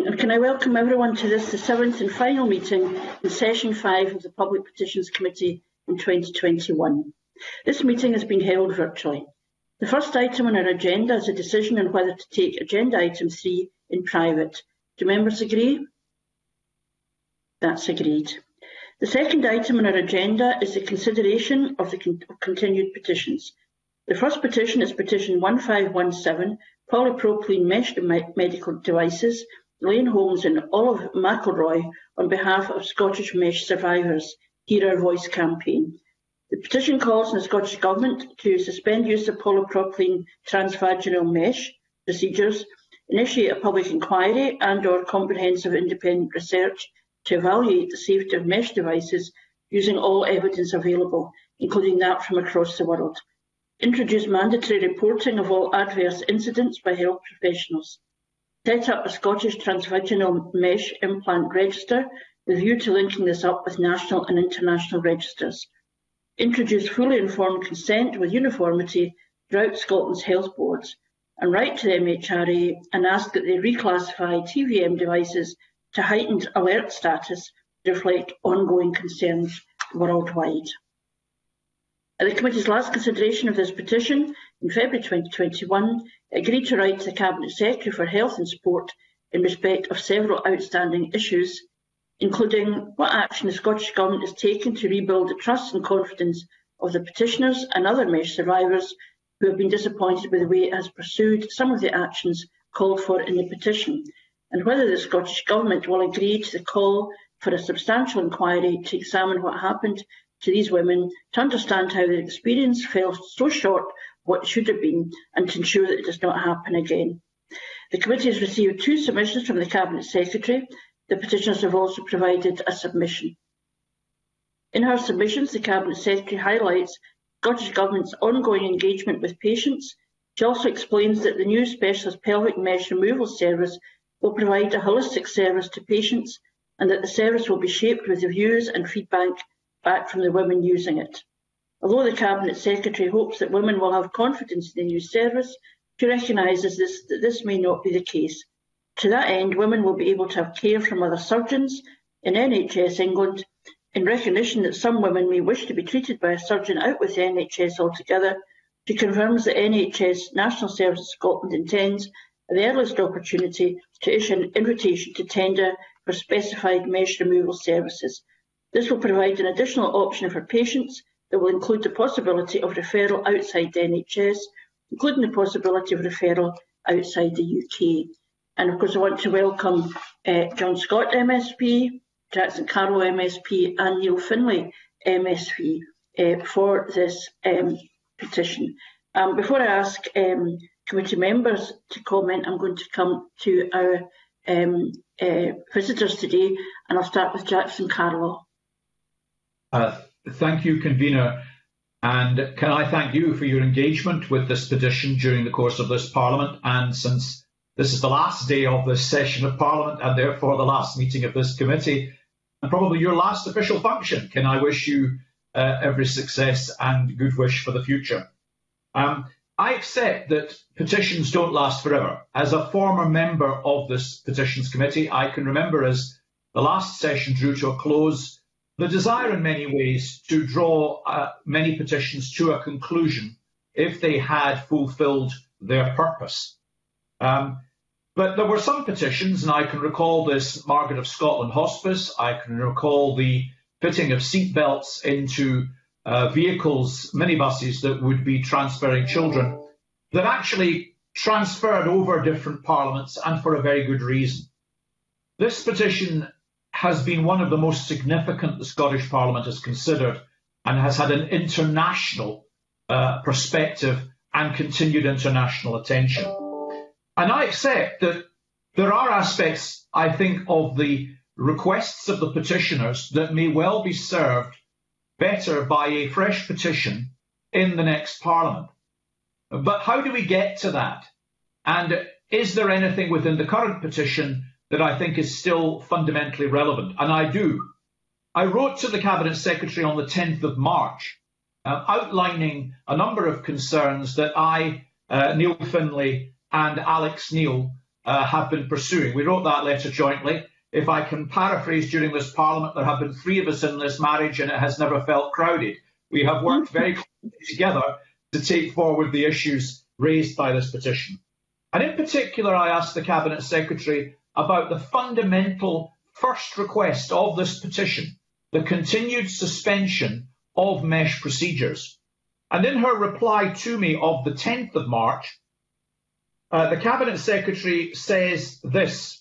and can I welcome everyone to this, the 7th and final meeting in Session 5 of the Public Petitions Committee in 2021. This meeting has been held virtually. The first item on our agenda is a decision on whether to take agenda item 3 in private. Do members agree? That's agreed. The second item on our agenda is the consideration of the continued petitions. The first petition is Petition 1517, Polypropylene Mesh Medical Devices, Lane Holmes and Olive McElroy on behalf of Scottish Mesh survivors. Hear Our Voice campaign. The petition calls on the Scottish Government to suspend use of polypropylene transvaginal mesh procedures, initiate a public inquiry and/or comprehensive independent research to evaluate the safety of mesh devices using all evidence available, including that from across the world. Introduce mandatory reporting of all adverse incidents by health professionals. Set up a Scottish transvaginal mesh implant register with a view to linking this up with national and international registers. Introduce fully informed consent with uniformity throughout Scotland's health boards, and write to the MHRA and ask that they reclassify TVM devices to heightened alert status to reflect ongoing concerns worldwide. At the committee's last consideration of this petition in February 2021, it agreed to write to the Cabinet Secretary for Health and Sport in respect of several outstanding issues, including what action the Scottish Government is taking to rebuild the trust and confidence of the petitioners and other mesh survivors who have been disappointed with the way it has pursued some of the actions called for in the petition, and whether the Scottish Government will agree to the call for a substantial inquiry to examine what happened to these women, to understand how their experience fell so short of what it should have been, and to ensure that it does not happen again. The committee has received 2 submissions from the Cabinet Secretary. The petitioners have also provided a submission. In her submissions, the Cabinet Secretary highlights the Scottish Government's ongoing engagement with patients. She also explains that the new specialist pelvic mesh removal service will provide a holistic service to patients, and that the service will be shaped with the views and feedback back from the women using it. Although the Cabinet Secretary hopes that women will have confidence in the new service, she recognises that this may not be the case. To that end, women will be able to have care from other surgeons in NHS England, in recognition that some women may wish to be treated by a surgeon out with the NHS altogether. She confirms that NHS National Service Scotland intends, at the earliest opportunity, to issue an invitation to tender for specified mesh removal services. This will provide an additional option for patients that will include the possibility of referral outside the NHS, including the possibility of referral outside the UK. And of course, I want to welcome John Scott MSP, Jackson Carroll MSP and Neil Finlay MSP for this petition. Before I ask committee members to comment, I'm going to come to our visitors today, and I'll start with Jackson Carroll. Thank you, Convener, and can I thank you for your engagement with this petition during the course of this Parliament. And since this is the last day of this session of Parliament and therefore the last meeting of this committee, and probably your last official function, can I wish you every success and good wish for the future. I accept that petitions don't last forever. As a former member of this Petitions Committee, I can remember as the last session drew to a close, the desire in many ways to draw many petitions to a conclusion if they had fulfilled their purpose. But there were some petitions, and I can recall this Margaret of Scotland Hospice, I can recall the fitting of seatbelts into vehicles, minibuses that would be transferring children, that actually transferred over different parliaments and for a very good reason. This petition has been one of the most significant the Scottish Parliament has considered and has had an international perspective and continued international attention. And I accept that there are aspects, I think, of the requests of the petitioners that may well be served better by a fresh petition in the next Parliament. But how do we get to that? And is there anything within the current petition that I think is still fundamentally relevant? And I do. I wrote to the Cabinet Secretary on the 10th of March, outlining a number of concerns that I, Neil Finlay and Alex Neil have been pursuing. We wrote that letter jointly. If I can paraphrase, during this Parliament, there have been 3 of us in this marriage and it has never felt crowded. We have worked very closely together to take forward the issues raised by this petition. And in particular, I asked the Cabinet Secretary about the fundamental first request of this petition, the continued suspension of mesh procedures. And in her reply to me of the 10th of March, the Cabinet Secretary says this: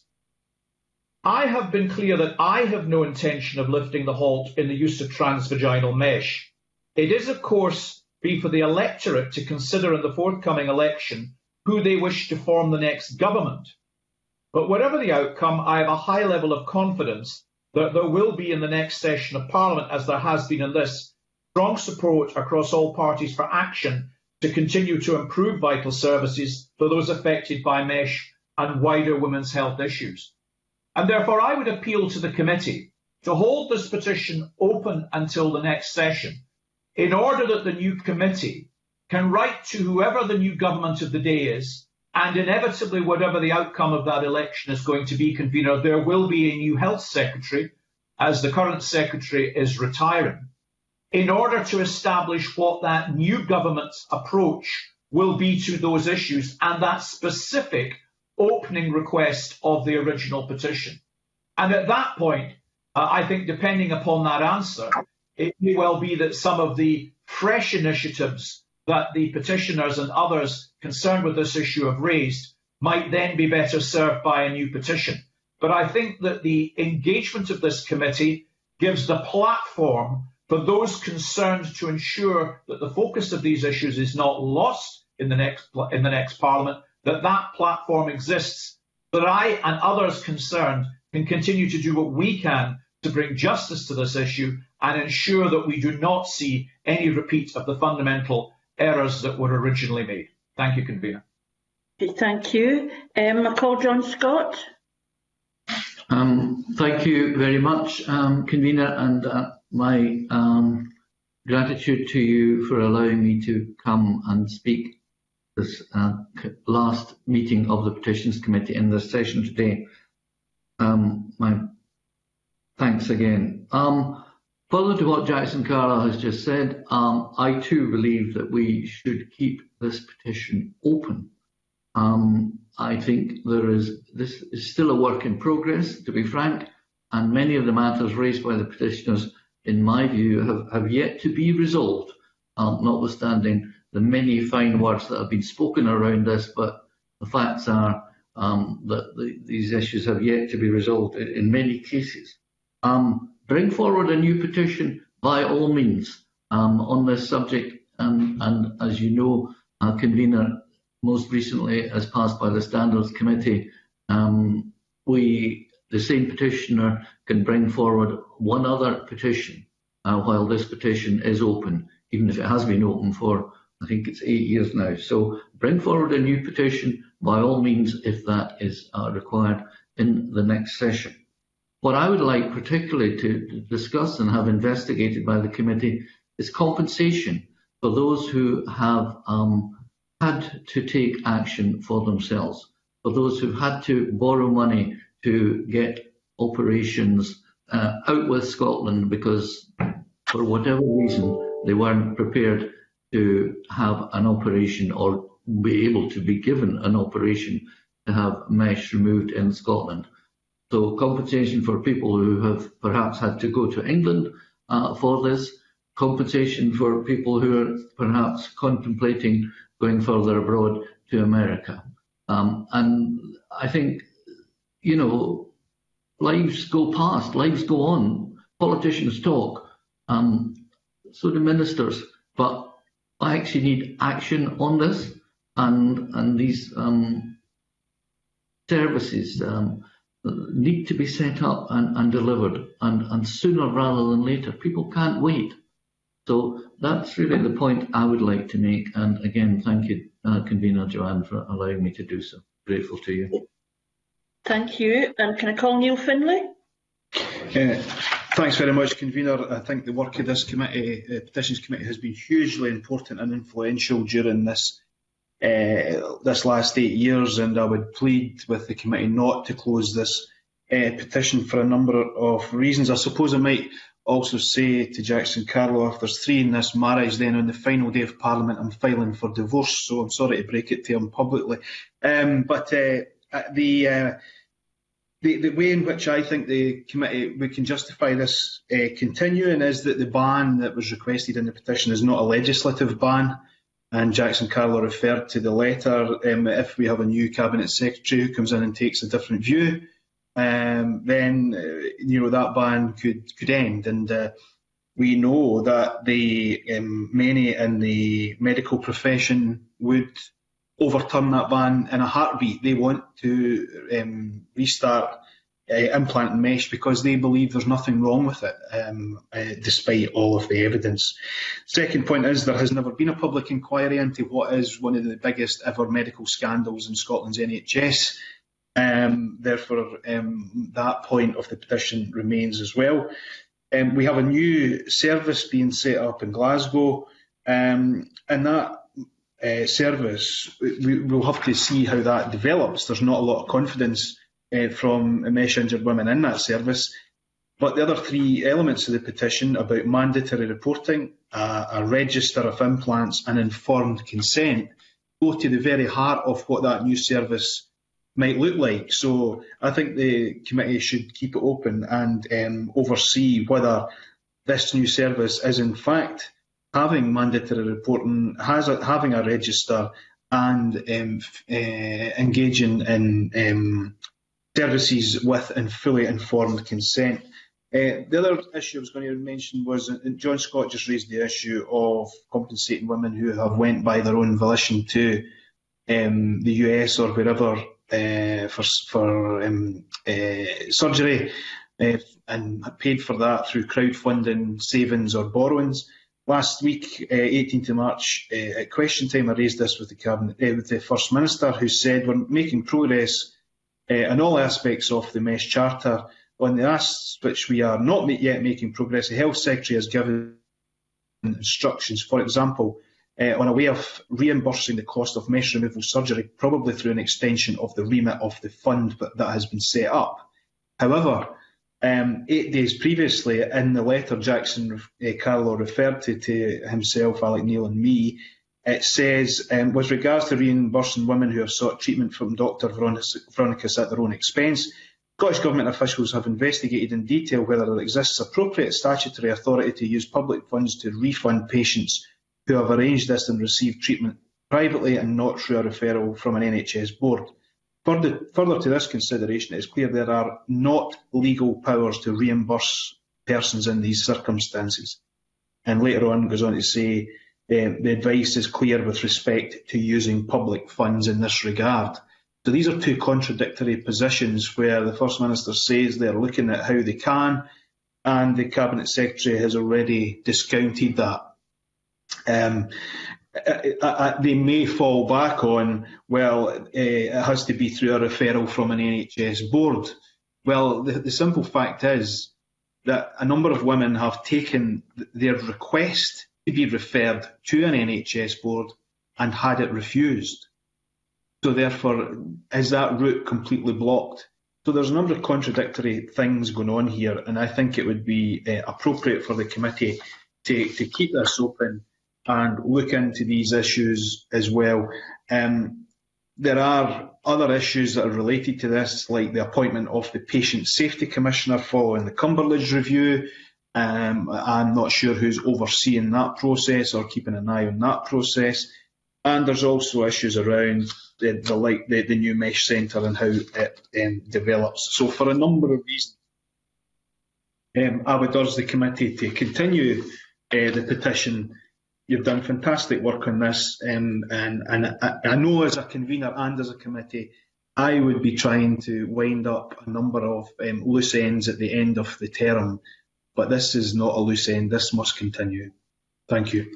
I have been clear that I have no intention of lifting the halt in the use of transvaginal mesh. It is, of course, for the electorate to consider in the forthcoming election who they wish to form the next government. But whatever the outcome, I have a high level of confidence that there will be in the next session of Parliament, as there has been in this, strong support across all parties for action to continue to improve vital services for those affected by mesh and wider women's health issues. And therefore, I would appeal to the committee to hold this petition open until the next session, in order that the new committee can write to whoever the new government of the day is, and inevitably, whatever the outcome of that election is going to be, convener, there will be a new health secretary, as the current secretary is retiring, in order to establish what that new government's approach will be to those issues and that specific opening request of the original petition. And at that point, I think, depending upon that answer, it may well be that some of the fresh initiatives that the petitioners and others concerned with this issue have raised might then be better served by a new petition. But I think that the engagement of this committee gives the platform for those concerned to ensure that the focus of these issues is not lost in the next Parliament, that platform exists, so that I and others concerned can continue to do what we can to bring justice to this issue and ensure that we do not see any repeat of the fundamental errors that were originally made. Thank you, Convener. Okay, thank you. I call John Scott. Thank you very much, Convener, and my gratitude to you for allowing me to come and speak this last meeting of the Petitions Committee in this session today. My thanks again. Further to what Jackson Carla has just said, I too believe that we should keep this petition open. I think this is still a work in progress, to be frank, and many of the matters raised by the petitioners, in my view, have yet to be resolved, notwithstanding the many fine words that have been spoken around this, but the facts are that these issues have yet to be resolved in many cases. Bring forward a new petition by all means on this subject, and as you know, Convener, most recently as passed by the Standards Committee, the same petitioner can bring forward one other petition while this petition is open, even if it has been open for, I think it's 8 years now. So bring forward a new petition by all means if that is required in the next session. What I would like particularly to discuss and have investigated by the committee is compensation for those who have had to take action for themselves, for those who've had to borrow money to get operations out with Scotland because for whatever reason they weren't prepared to have an operation or be able to be given an operation to have mesh removed in Scotland. So compensation for people who have perhaps had to go to England for this, compensation for people who are perhaps contemplating going further abroad to America. And I think, you know, lives go past, lives go on, politicians talk, so do ministers, but I actually need action on this, and these services need to be set up and delivered, and sooner rather than later. People can't wait. So that's really the point I would like to make. And again, thank you, Convener Joanne, for allowing me to do so. Grateful to you. Thank you. And can I call Neil Findlay? Thanks very much, Convener. I think the work of this committee, Petitions Committee, has been hugely important and influential during this this last 8 years, and I would plead with the committee not to close this petition for a number of reasons. I suppose I might also say to Jackson Carlo, if there's 3 in this marriage, then on the final day of Parliament I'm filing for divorce, so I'm sorry to break it to him publicly. But the way in which I think the committee we can justify this continuing is that the ban that was requested in the petition is not a legislative ban, and Jackson Carlo referred to the letter. If we have a new Cabinet Secretary who comes in and takes a different view, then that ban could end. And we know that many in the medical profession would overturn that ban in a heartbeat. They want to restart implanting mesh because they believe there's nothing wrong with it, despite all of the evidence. Second point is there has never been a public inquiry into what is one of the biggest ever medical scandals in Scotland's NHS. Therefore, that point of the petition remains as well. We have a new service being set up in Glasgow, and that service, we'll have to see how that develops. There's not a lot of confidence from mesh injured women in that service. But the other 3 elements of the petition about mandatory reporting, a register of implants and informed consent go to the very heart of what that new service might look like. So I think the committee should keep it open and oversee whether this new service is in fact having mandatory reporting, having a register, and engaging in services with and fully informed consent. The other issue I was going to mention was John Scott just raised the issue of compensating women who have went by their own volition to the US or wherever for surgery and paid for that through crowdfunding, savings or borrowings. Last week, 18th of March, at question time, I raised this with the Cabinet, with the First Minister, who said we're making progress in all aspects of the Mesh Charter. On the aspects which we are not yet making progress, the Health Secretary has given instructions, for example, on a way of reimbursing the cost of mesh removal surgery, probably through an extension of the remit of the fund that has been set up. However, 8 days previously, in the letter Jackson Carlo referred to himself, Alec Neil and me, it says, with regards to reimbursing women who have sought treatment from Dr Veronicus at their own expense, Scottish Government officials have investigated in detail whether there exists appropriate statutory authority to use public funds to refund patients who have arranged this and received treatment privately and not through a referral from an NHS board. Further to this consideration, it is clear there are not legal powers to reimburse persons in these circumstances. And later on goes on to say the advice is clear with respect to using public funds in this regard. So these are 2 contradictory positions where the First Minister says they're looking at how they can, and the Cabinet Secretary has already discounted that. They may fall back on, well, it has to be through a referral from an NHS board. Well, the simple fact is that a number of women have taken their request to be referred to an NHS board and had it refused. So therefore, is that route completely blocked? So there's a number of contradictory things going on here, and I think it would be appropriate for the committee to keep this open and look into these issues as well. There are other issues that are related to this, like the appointment of the Patient Safety Commissioner following the Cumberledge review. I'm not sure who's overseeing that process or keeping an eye on that process. And there's also issues around the new mesh centre and how it develops. So for a number of reasons, I would urge the committee to continue the petition. You've done fantastic work on this, and I know as a convener and as a committee, I would be trying to wind up a number of loose ends at the end of the term, but this is not a loose end. This must continue. Thank you.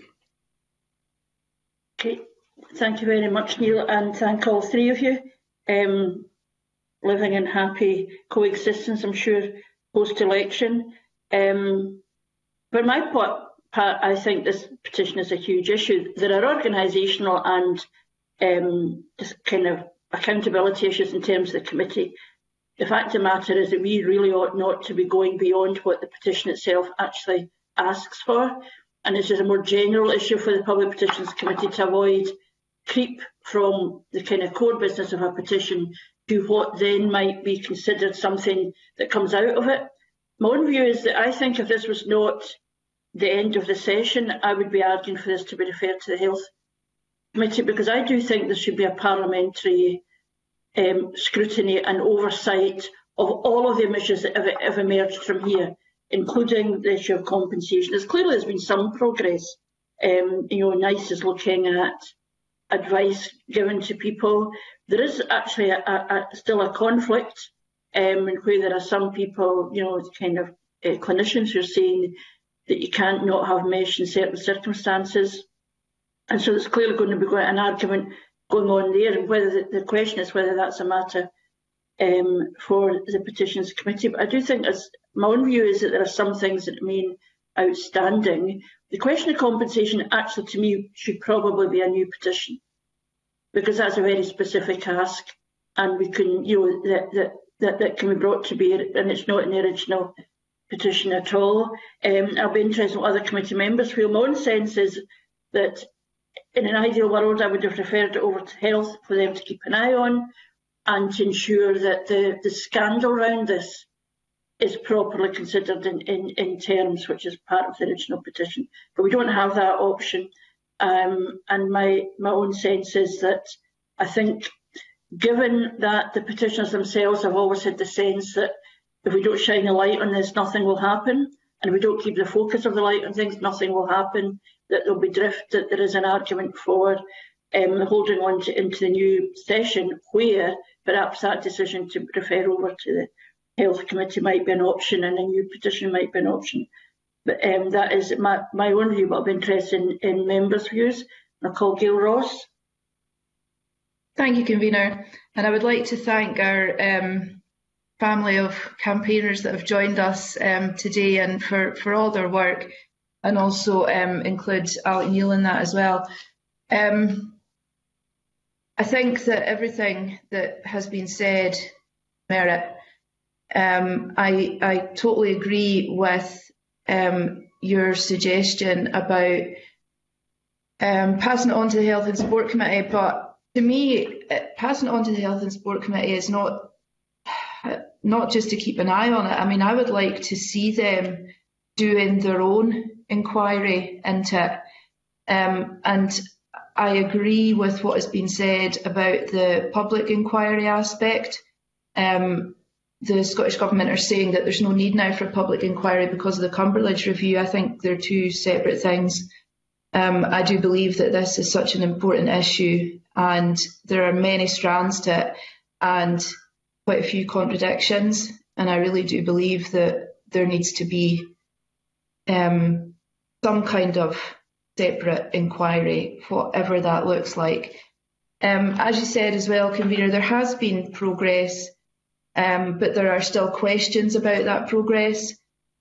Okay, thank you very much, Neil, and thank all 3 of you. Living in happy coexistence, I'm sure, post-election. For my part, I think this petition is a huge issue. There are organisational and just kind of accountability issues in terms of the committee. The fact of the matter is that we really ought not to be going beyond what the petition itself actually asks for, and this is a more general issue for the Public Petitions Committee to avoid creep from the kind of core business of a petition to what then might be considered something that comes out of it. My own view is that I think if this was not the end of the session, I would be arguing for this to be referred to the Health Committee, because I do think there should be a parliamentary scrutiny and oversight of all of the issues that have emerged from here, including the issue of compensation. There's been some progress. NICE is looking at advice given to people. There is actually still a conflict where there are some people, clinicians who are saying that you can't not have mesh in certain circumstances. And so there's clearly going to be an argument going on there, and whether the question is whether that's a matter for the Petitions Committee. But I do think, as my own view is, that there are some things that remain outstanding. The question of compensation, actually, to me, should probably be a new petition, because that's a very specific ask, and we can, that can be brought to bear, and it's not in the original petition at all. I'll be interested in what other committee members feel. My own sense is that in an ideal world, I would have referred it over to Health for them to keep an eye on, and to ensure that the scandal around this is properly considered in terms which is part of the original petition. But we don't have that option. And my own sense is that I think, given that the petitioners themselves have always had the sense that if we don't shine a light on this, nothing will happen, and if we don't keep the focus of the light on things, nothing will happen, that there'll be drift, that there is an argument for holding on into the new session, where perhaps that decision to refer over to the Health Committee might be an option, and a new petition might be an option. But that is my own view, but I'll be interested in members' views. I'll call Gail Ross. Thank you, Convener. And I would like to thank our family of campaigners that have joined us today, and for all their work, and also include Alec Neil in that as well. I think that everything that has been said merit. I totally agree with your suggestion about passing it on to the Health and Sport Committee, but to me, passing it on to the Health and Sport Committee is not just to keep an eye on it. I mean, I would like to see them doing their own inquiry into it. And I agree with what has been said about the public inquiry aspect. The Scottish Government are saying that there's no need now for a public inquiry because of the Cumberledge review. I think they're two separate things. I do believe that this is such an important issue, and there are many strands to it and quite a few contradictions. And I really do believe that there needs to be some kind of separate inquiry, whatever that looks like. As you said as well, Convener, there has been progress, but there are still questions about that progress.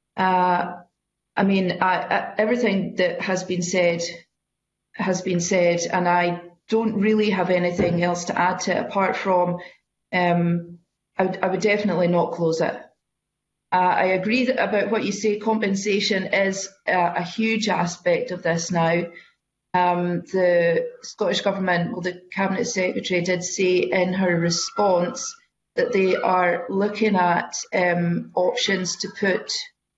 I mean, everything that has been said, and I don't really have anything else to add to it apart from I would definitely not close it. I agree about what you say. Compensation is a huge aspect of this now. The Scottish Government, well, the Cabinet Secretary did say in her response that they are looking at options to put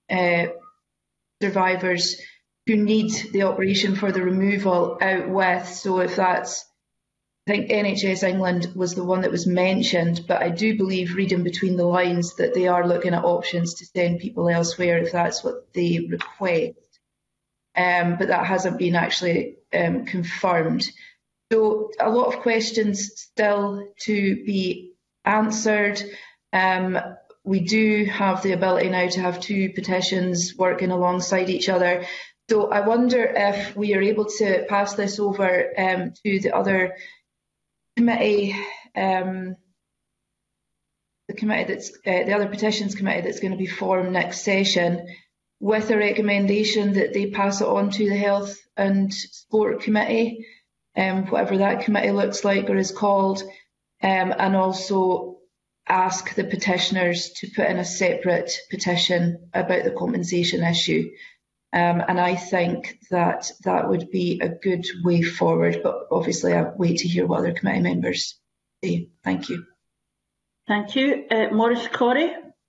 survivors who need the operation for the removal out with. So if that's, I think NHS England was the one that was mentioned, but I do believe, reading between the lines, that they are looking at options to send people elsewhere if that's what they request. But that hasn't been actually confirmed. So a lot of questions still to be answered. We do have the ability now to have two petitions working alongside each other. So I wonder if we are able to pass this over to the other committee, the committee that's the other petitions committee that's going to be formed next session, with a recommendation that they pass it on to the Health and Sport Committee. whatever that committee looks like or is called, and also ask the petitioners to put in a separate petition about the compensation issue. And I think that that would be a good way forward, but obviously I'll wait to hear what other committee members say. Thank you. Thank you. Maurice Corrie.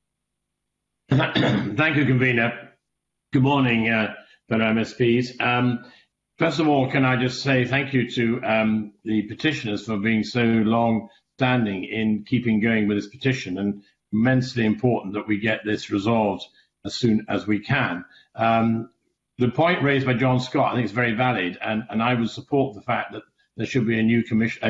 Thank you, Convener. Good morning, fellow MSPs. First of all, can I just say thank you to the petitioners for being so long-standing in keeping going with this petition, and immensely important that we get this resolved as soon as we can. The point raised by John Scott, I think, is very valid, and I would support the fact that there should be a new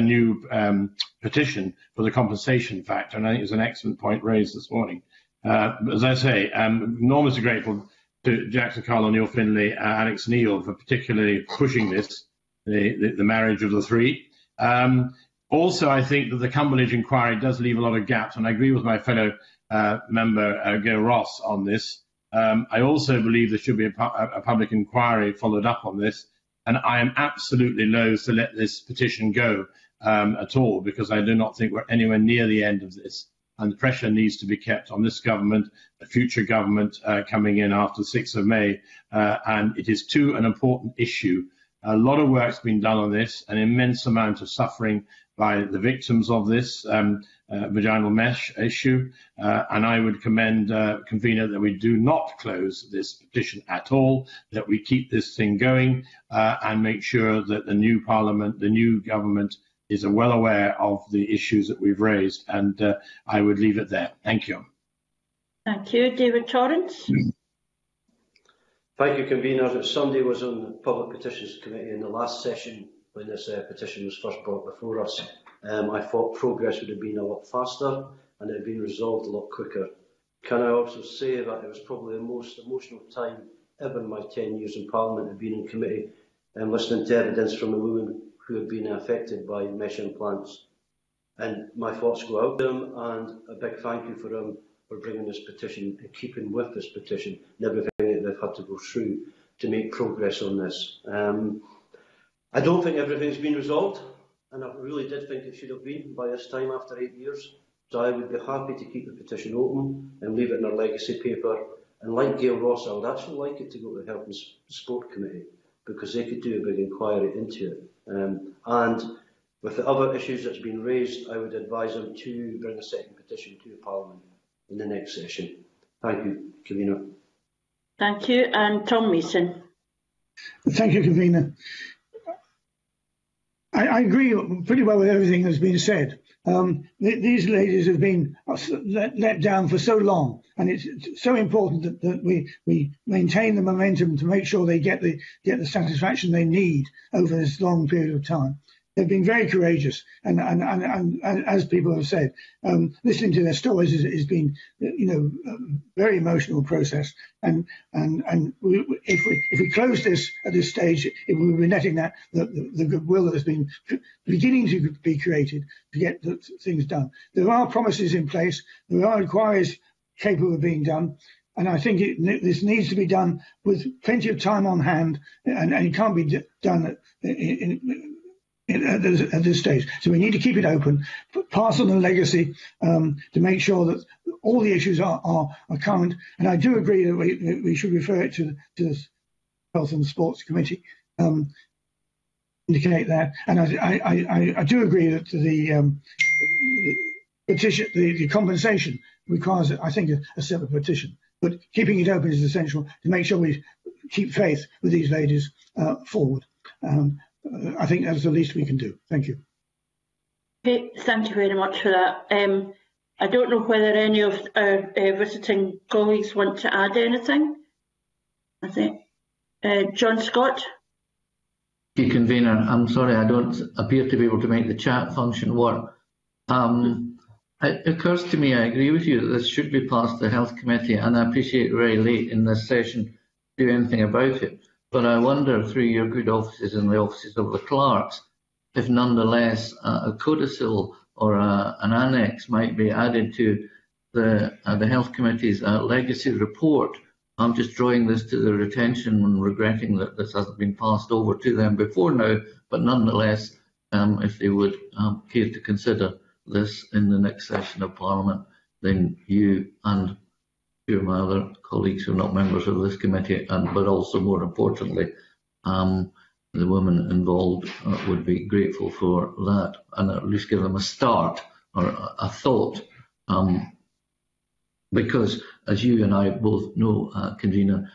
petition for the compensation factor, and I think it's an excellent point raised this morning. As I say, I'm enormously grateful to Jackson Carlo, Neil Findlay, Alex Neil for particularly pushing this, the marriage of the three. Also, I think that the Cumberledge inquiry does leave a lot of gaps, and I agree with my fellow member, Gail Ross, on this. I also believe there should be a public inquiry followed up on this, and I am absolutely loath to let this petition go at all, because I do not think we're anywhere near the end of this, and the pressure needs to be kept on this government, the future government coming in after the 6th of May, and it is too an important issue. A lot of work's been done on this, an immense amount of suffering by the victims of this vaginal mesh issue, and I would commend Convener that we do not close this petition at all, that we keep this thing going and make sure that the new Parliament, the new government, is well aware of the issues that we've raised, and I would leave it there. Thank you. Thank you. David Torrance. Thank you, Convener. As somebody was on the Public Petitions Committee in the last session when this petition was first brought before us, I thought progress would have been a lot faster and it had been resolved a lot quicker. Can I also say that it was probably the most emotional time ever in my 10 years in Parliament of being in committee and listening to evidence from a woman who had been affected by mesh implants. And my thoughts go out to them, and a big thank you for them for bringing this petition and keeping with this petition and everything that they've had to go through to make progress on this. I don't think everything's been resolved, and I really did think it should have been by this time after 8 years. So I would be happy to keep the petition open and leave it in our legacy paper. And like Gail Ross, I would actually like it to go to the Health and Sport Committee, because they could do a big inquiry into it. And with the other issues that's been raised, I would advise them to bring a second petition to Parliament in the next session. Thank you, Convener. Thank you. And Tom Mason. Thank you, Convener. I agree pretty well with everything that's been said. These ladies have been let down for so long, and it's so important that we maintain the momentum to make sure they get the satisfaction they need over this long period of time. They've been very courageous, and as people have said, listening to their stories has been, very emotional process. And if we close this at this stage, it will be letting that the goodwill that has been beginning to be created to get the things done. There are promises in place. There are inquiries capable of being done. And I think this needs to be done with plenty of time on hand, and it can't be done at this stage. So we need to keep it open, pass on the legacy to make sure that all the issues are current. And I do agree that we should refer it to the Health and Sports Committee, indicate that. And I do agree that the petition, the compensation requires, I think, a separate petition. But keeping it open is essential to make sure we keep faith with these ladies forward. I think that's the least we can do. Thank you. Okay, thank you very much for that. I don't know whether any of our visiting colleagues want to add anything. I think John Scott. Thank you, Convener. I'm sorry, I don't appear to be able to make the chat function work. It occurs to me, I agree with you, that this should be passed to the Health Committee, and I appreciate very late in this session to do anything about it. But I wonder, through your good offices and the offices of the clerks, if nonetheless a codicil or an annex might be added to the Health Committee's legacy report I'm just drawing this to their attention and regretting that this hasn't been passed over to them before now, but nonetheless, if they would care to consider this in the next session of Parliament, then you and two of my other colleagues who are not members of this committee, but also more importantly, the women involved would be grateful for that, and at least give them a start or a thought. Because, as you and I both know, Convener,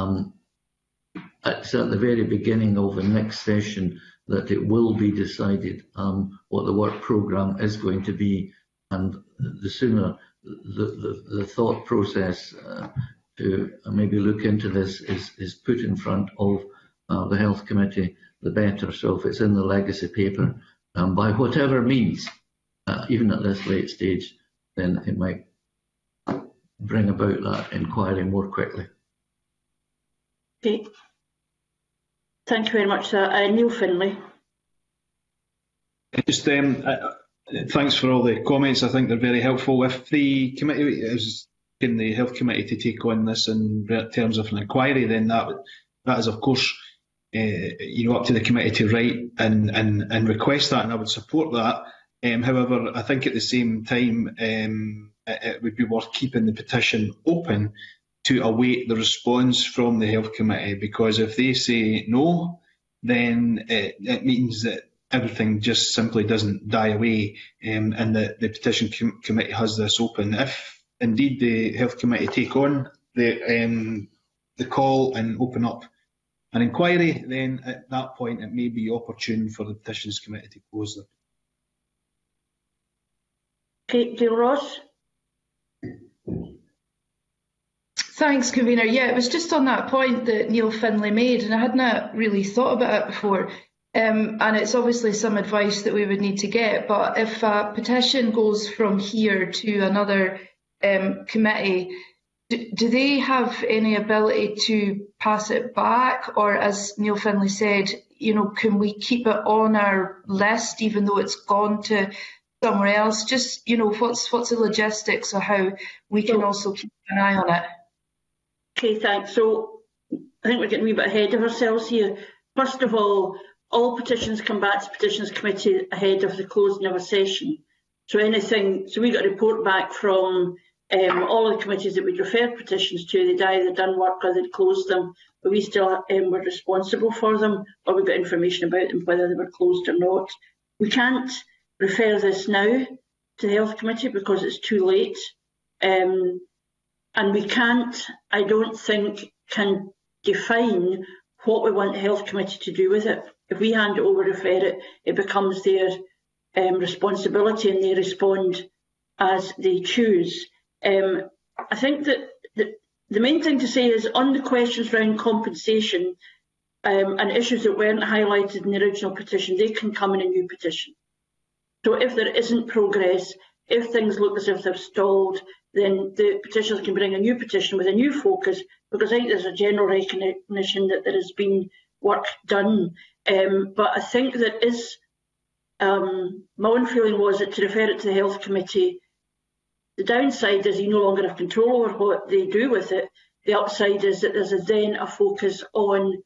it's at the very beginning of the next session that it will be decided what the work programme is going to be, and the sooner the thought process to maybe look into this is put in front of the Health Committee, the better. So if it's in the legacy paper, by whatever means, even at this late stage, then it might bring about that inquiry more quickly. Okay. Thank you very much, Neil Findlay. Just thanks for all the comments. I think they're very helpful. If the committee is in the Health Committee to take on this in terms of an inquiry, then that is of course up to the committee to write and request that, and I would support that. However, I think at the same time it would be worth keeping the petition open to await the response from the Health Committee, because if they say no, then it means that everything just simply doesn't die away, and the petition committee has this open. If indeed the Health Committee take on the call and open up an inquiry, then at that point it may be opportune for the Petitions Committee to close them. Okay, Gail Ross. Thanks, Convener. Yeah, it was just on that point that Neil Findlay made, and I hadn't really thought about it before. And it's obviously some advice that we would need to get, but if a petition goes from here to another committee, do they have any ability to pass it back? Or, as Neil Findlay said, can we keep it on our list even though it's gone to somewhere else? Just, what's the logistics of how we can also keep an eye on it? Okay, thanks. So I think we're getting a wee bit ahead of ourselves here. First of all petitions come back to Petitions Committee ahead of the closing of a session. So we got a report back from all of the committees that we'd referred petitions to. They'd either done work or they'd closed them, but we still were responsible for them, or we got information about them, whether they were closed or not. We can't refer this now to the Health Committee because it's too late. And we can't, I don't think, can define what we want the Health Committee to do with it. If we hand it over, refer it, it becomes their responsibility, and they respond as they choose. I think that the main thing to say is on the questions around compensation and issues that weren't highlighted in the original petition, they can come in a new petition. So if there isn't progress, if things look as if they've stalled, then the petitioners can bring a new petition with a new focus, because I think there's a general recognition that there has been work done. But I think that my own feeling was that to refer it to the Health Committee, the downside is you no longer have control over what they do with it. The upside is that there's then a focus on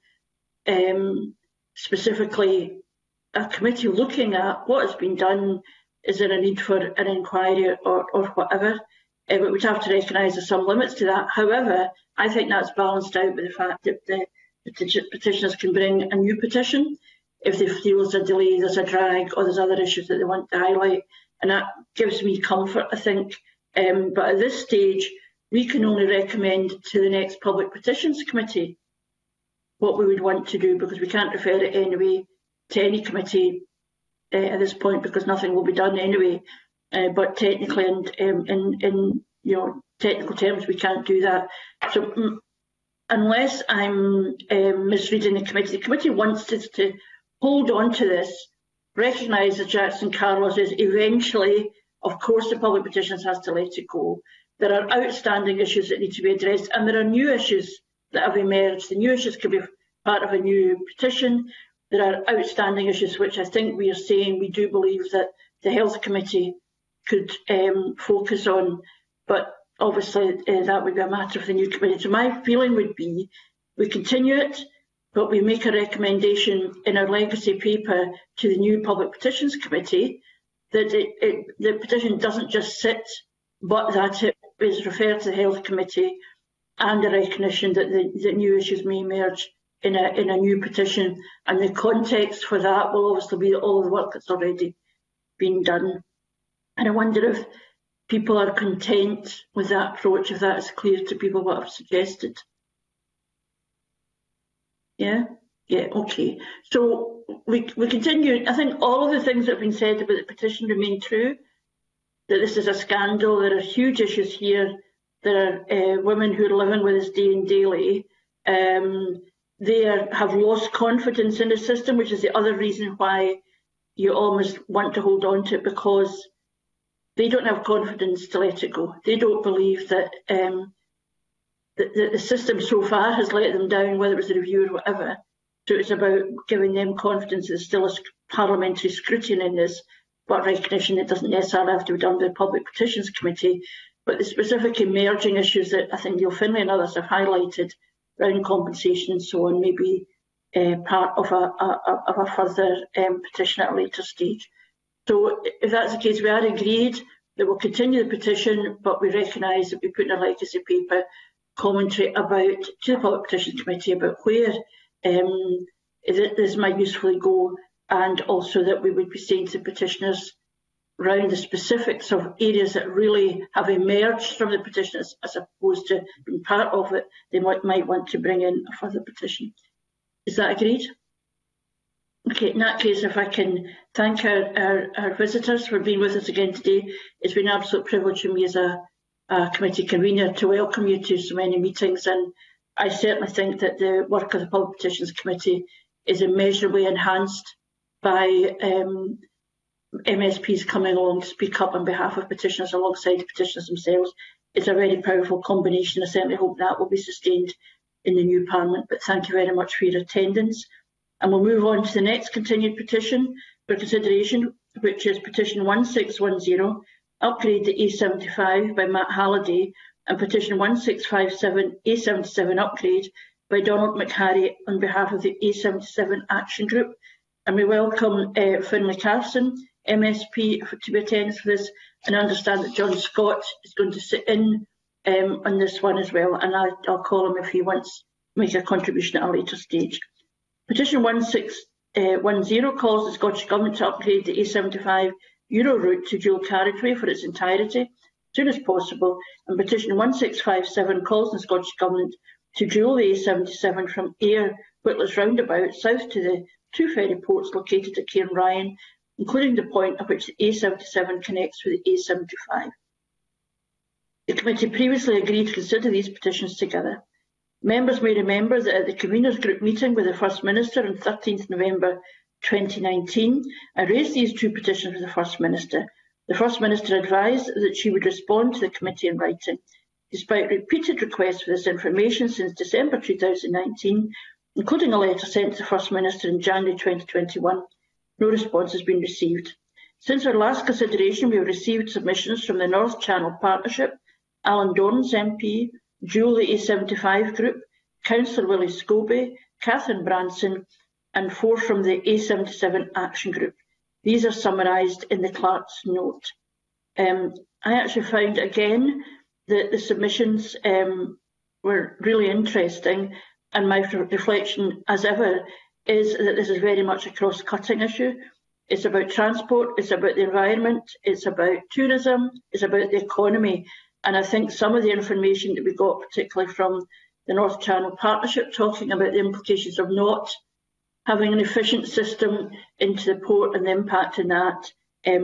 specifically a committee looking at what has been done. Is there a need for an inquiry or whatever? But we'd have to recognise there's some limits to that. However, I think that's balanced out by the fact that the petitioners can bring a new petition if they feel there's a delay, there's a drag, or there's other issues that they want to highlight. And that gives me comfort, I think. But at this stage, we can only recommend to the next Public Petitions Committee what we would want to do, because we can't refer it anyway to any committee at this point, because nothing will be done anyway. But technically, and in technical terms, we can't do that. So unless I'm misreading the committee wants us to hold on to this, recognise that Jackson Carlos is eventually, of course, the Public Petitions has to let it go. There are outstanding issues that need to be addressed, and there are new issues that have emerged. The new issues could be part of a new petition. There are outstanding issues which I think we are saying we do believe that the Health Committee could focus on. But obviously that would be a matter for the new committee. So my feeling would be we continue it, but we make a recommendation in our legacy paper to the new Public Petitions Committee that the petition doesn't just sit, but that it is referred to the Health Committee, and a recognition that the new issues may emerge in a new petition, and the context for that will obviously be all the work that's already been done. And I wonder if people are content with that approach, if that is clear to people what I've suggested. Yeah, okay. So we continue. I think all of the things that have been said about the petition remain true, that this is a scandal, there are huge issues here, there are women who are living with us day and daily. They have lost confidence in the system, which is the other reason why you almost want to hold on to it, because they don't have confidence to let it go. They don't believe that the system so far has let them down, whether it was a review or whatever. So it's about giving them confidence that there's still a parliamentary scrutiny in this, but recognition that it doesn't necessarily have to be done by the Public Petitions Committee. But the specific emerging issues that I think Neil Finlay and others have highlighted around compensation and so on may be part of a further petition at a later stage. So if that's the case, we are agreed that we'll continue the petition, but we recognise that we put in a legacy paper commentary about to the Public Petitions Committee about where this might usefully go, and also that we would be saying to petitioners around the specifics of areas that really have emerged from the petition as opposed to being part of it, they might want to bring in a further petition. Is that agreed? Okay, in that case, if I can thank our visitors for being with us again today. It's been an absolute privilege for me as a committee convener to welcome you to so many meetings, and I certainly think that the work of the Public Petitions Committee is immeasurably enhanced by MSPs coming along to speak up on behalf of petitioners alongside the petitioners themselves. It's a very powerful combination. I certainly hope that will be sustained in the new Parliament, but thank you very much for your attendance. And we'll move on to the next continued petition for consideration, which is Petition 1610, Upgrade the A75 by Matt Halliday, and Petition 1657, A77 Upgrade by Donald McHarry on behalf of the A77 Action Group. And we welcome Finlay Carson, MSP, to be attending for this, and I understand that John Scott is going to sit in on this one as well, and I'll call him if he wants to make a contribution at a later stage. Petition 1610 calls the Scottish Government to upgrade the A75 Euro route to dual carriageway for its entirety as soon as possible, and Petition 1657 calls the Scottish Government to dual the A77 from Ayr Whitlas roundabout south to the two ferry ports located at Cairnryan, including the point at which the A77 connects with the A75. The committee previously agreed to consider these petitions together. Members may remember that at the Conveners Group meeting with the First Minister on 13th November 2019, I raised these two petitions with the First Minister. The First Minister advised that she would respond to the committee in writing. Despite repeated requests for this information since December 2019, including a letter sent to the First Minister in January 2021, no response has been received. Since our last consideration, we have received submissions from the North Channel Partnership, Alan Dorns MP, Jewel the A75 Group, Councillor Willie Scobie, Catherine Branson, and 4 from the A77 Action Group. These are summarised in the clerk's note. I actually found again that the submissions were really interesting, and my reflection, as ever, is that this is very much a cross-cutting issue. It's about transport, it's about the environment, it's about tourism, it's about the economy. And I think some of the information that we got, particularly from the North Channel Partnership, talking about the implications of not having an efficient system into the port and the impact in that,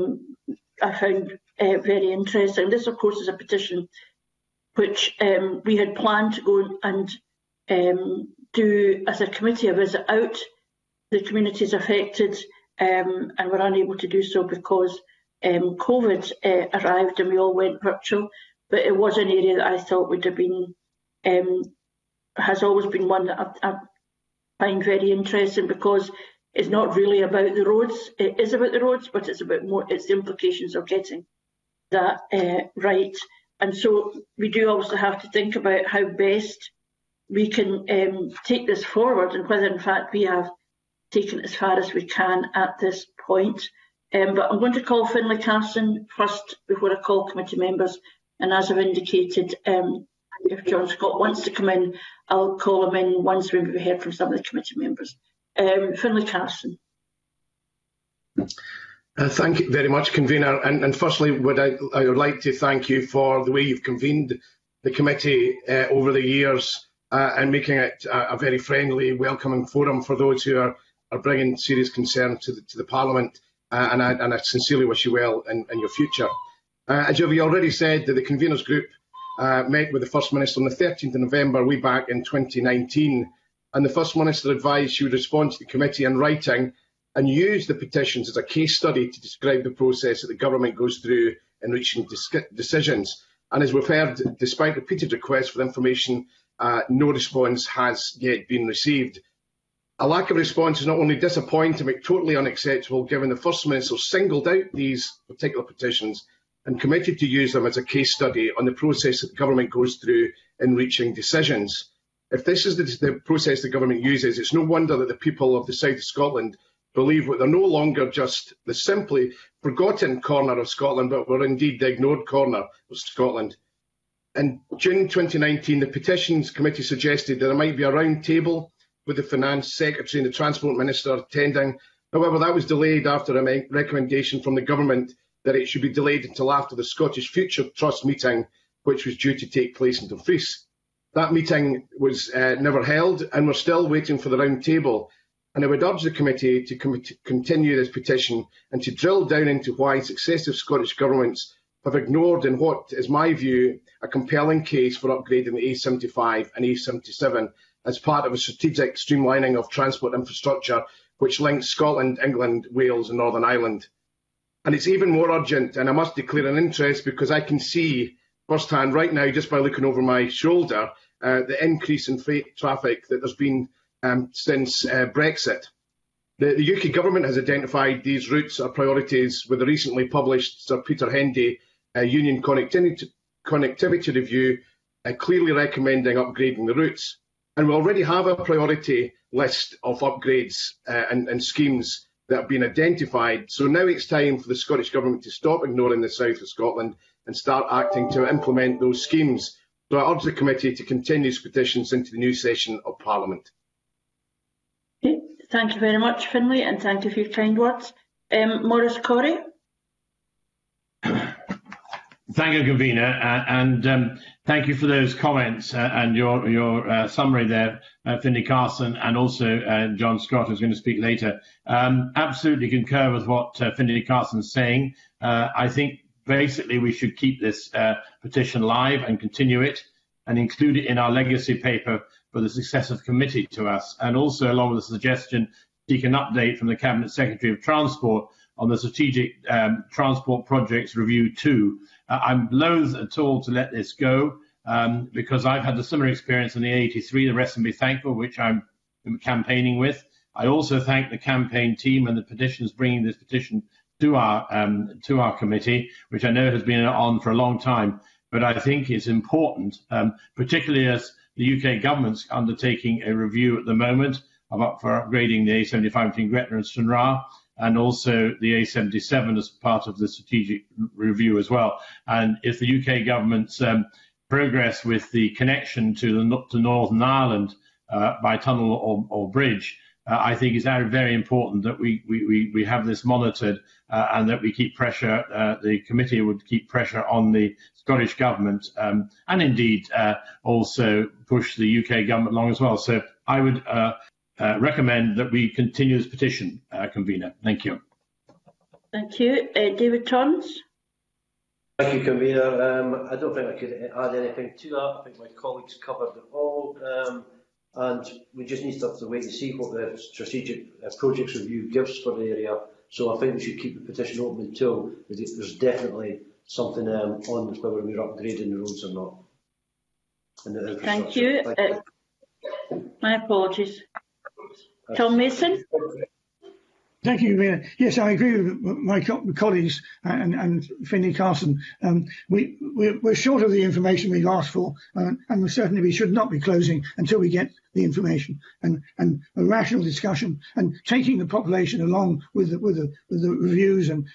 I found very interesting. This, of course, is a petition which we had planned to go and do as a committee a visit out the communities affected, and were unable to do so because COVID arrived and we all went virtual. But it was an area that I thought would have been, has always been one that I find very interesting, because it's not really about the roads. It is about the roads, but it's about more, it's the implications of getting that right. And so we do also have to think about how best we can take this forward, and whether in fact we have taken it as far as we can at this point. But I'm going to call Finlay Carson first before I call committee members. And as I've indicated, if John Scott wants to come in, I'll call him in once we've heard from some of the committee members. Finlay Carson. Thank you very much, Convener. And firstly, I would like to thank you for the way you've convened the committee over the years and making it a very friendly, welcoming forum for those who are bringing serious concern to the Parliament. And I sincerely wish you well in your future. As you've already said, the Conveners Group met with the First Minister on the 13th of November, way back in 2019, and the First Minister advised she would respond to the committee in writing and use the petitions as a case study to describe the process that the government goes through in reaching decisions. And as we've heard, despite repeated requests for information, no response has yet been received. A lack of response is not only disappointing but totally unacceptable, given the First Minister singled out these particular petitions and committed to use them as a case study on the process that the government goes through in reaching decisions. If this is the process the government uses, it's no wonder that the people of the south of Scotland believe that they're no longer just the simply forgotten corner of Scotland, but we're indeed the ignored corner of Scotland. In June 2019, the Petitions Committee suggested that there might be a round table with the Finance Secretary and the Transport Minister attending. However, that was delayed after a recommendation from the government that it should be delayed until after the Scottish Future Trust meeting, which was due to take place in Dumfries. That meeting was never held, and we're still waiting for the round table. And I would urge the committee to continue this petition and to drill down into why successive Scottish governments have ignored, in what is my view, a compelling case for upgrading the A75 and A77 as part of a strategic streamlining of transport infrastructure which links Scotland, England, Wales and Northern Ireland. And it's even more urgent, and I must declare an interest because I can see firsthand right now, just by looking over my shoulder, the increase in freight traffic that there's been since Brexit. The UK government has identified these routes as priorities with the recently published Sir Peter Hendy Union Connectivity Review, clearly recommending upgrading the routes. And we already have a priority list of upgrades and schemes that have been identified. So now it's time for the Scottish Government to stop ignoring the south of Scotland and start acting to implement those schemes. So I urge the committee to continue these petitions into the new session of Parliament. Okay. Thank you very much, Finlay, and thank you for your kind words. Maurice Corrie. Thank you, Convener, and thank you for those comments and your summary there, Finlay Carson, and also John Scott, who's going to speak later. Absolutely concur with what Finlay Carson is saying. I think basically we should keep this petition live and continue it and include it in our legacy paper for the successive committee to us, and also along with the suggestion seek an update from the Cabinet Secretary of Transport on the Strategic Transport Projects Review 2. I'm loath at all to let this go because I've had a similar experience in the A83, the rest can be thankful, which I'm campaigning with. I also thank the campaign team and the petitions bringing this petition to our committee, which I know has been on for a long time. But I think it's important, particularly as the UK government's undertaking a review at the moment for upgrading the A75 between Gretna and Stranraer, and also the A77 as part of the strategic review as well. And if the UK government's progress with the connection to Northern Ireland by tunnel or bridge, I think is very important that we have this monitored and that we keep pressure, the committee would keep pressure on the Scottish government and indeed also push the UK government along as well. So I would recommend that we continue this petition, Convener. Thank you. Thank you. David Torrance. Thank you, Convener. I don't think I could add anything to that. I think my colleagues covered it all. And we just need to have to wait and see what the strategic projects review gives for the area. So I think we should keep the petition open until there's definitely something on whether we're upgrading the roads or not. Thank you. My apologies. Tom Mason. Thank you, Convener. Yes, I agree with my colleagues and Finlay Carson. We're short of the information we've asked for, and we should not be closing until we get the information and a rational discussion and taking the population along with the reviews and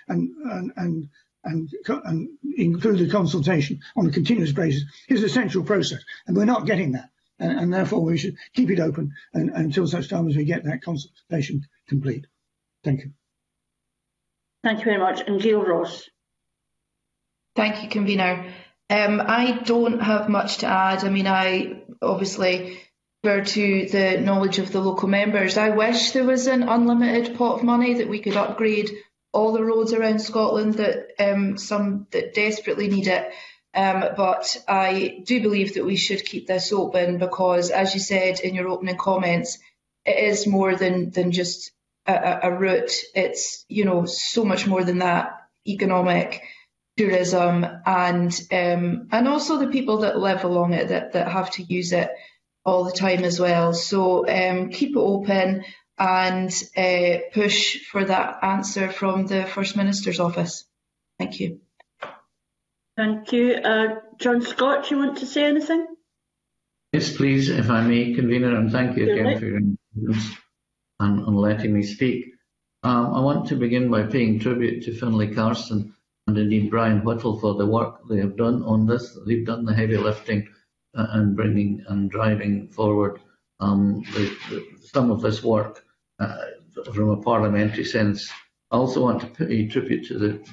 include the consultation on a continuous basis is a central process, and we're not getting that, and therefore we should keep it open until such time as we get that consultation complete. Thank you. Thank you very much. And Gail Ross. Thank you, Convener. I don't have much to add. I mean, I obviously refer to the knowledge of the local members. I wish there was an unlimited pot of money that we could upgrade all the roads around Scotland, that some that desperately need it. But I do believe that we should keep this open because, as you said in your opening comments, it is more than just a route. It's, you know, so much more than that: economic, tourism, and also the people that live along it that have to use it all the time as well. So keep it open and push for that answer from the First Minister's office. Thank you. Thank you. John Scott, do you want to say anything? Yes, please, if I may, Convener, and thank you again for your indulgence and letting me speak. I want to begin by paying tribute to Finlay Carson and indeed Brian Whittle for the work they have done on this. They've done the heavy lifting and bringing and driving forward some of this work from a parliamentary sense. I also want to pay tribute to the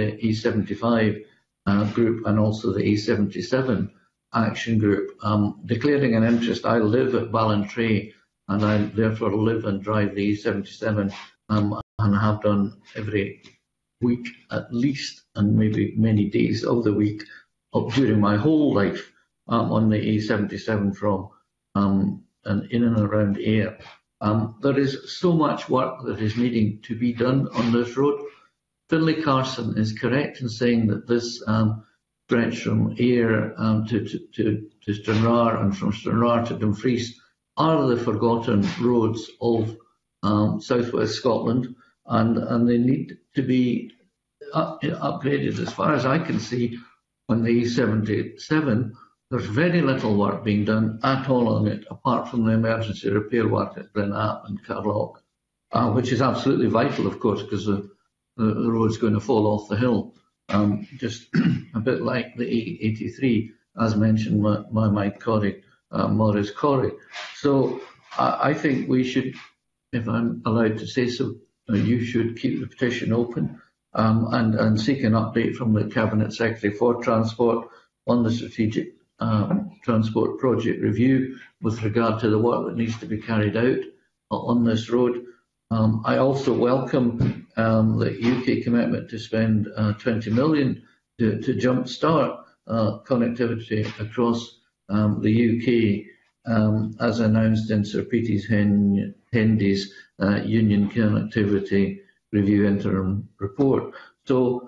E75 group and also the E77 action group, declaring an interest. I live at Ballantrae and I therefore live and drive the E77 and have done every week at least, and maybe many days of the week during my whole life on the E77 from and in and around Ayr. There is so much work that is needing to be done on this road. Finlay Carson is correct in saying that this stretch from Ayr to Stranraer and from Stranraer to Dumfries are the forgotten roads of southwest Scotland, and they need to be upgraded. As far as I can see, on the E77, there's very little work being done at all on it, apart from the emergency repair work at Brenap and Carlock, which is absolutely vital, of course, because the road's going to fall off the hill, just a bit like the A83, as mentioned by my colleague Maurice Corrie. So I think we should, if I'm allowed to say so, you should keep the petition open and seek an update from the Cabinet Secretary for Transport on the strategic transport project review with regard to the work that needs to be carried out on this road. I also welcome the UK commitment to spend 20 million to jumpstart connectivity across the UK, as announced in Sir Peter Hendy's Union Connectivity Review Interim Report. So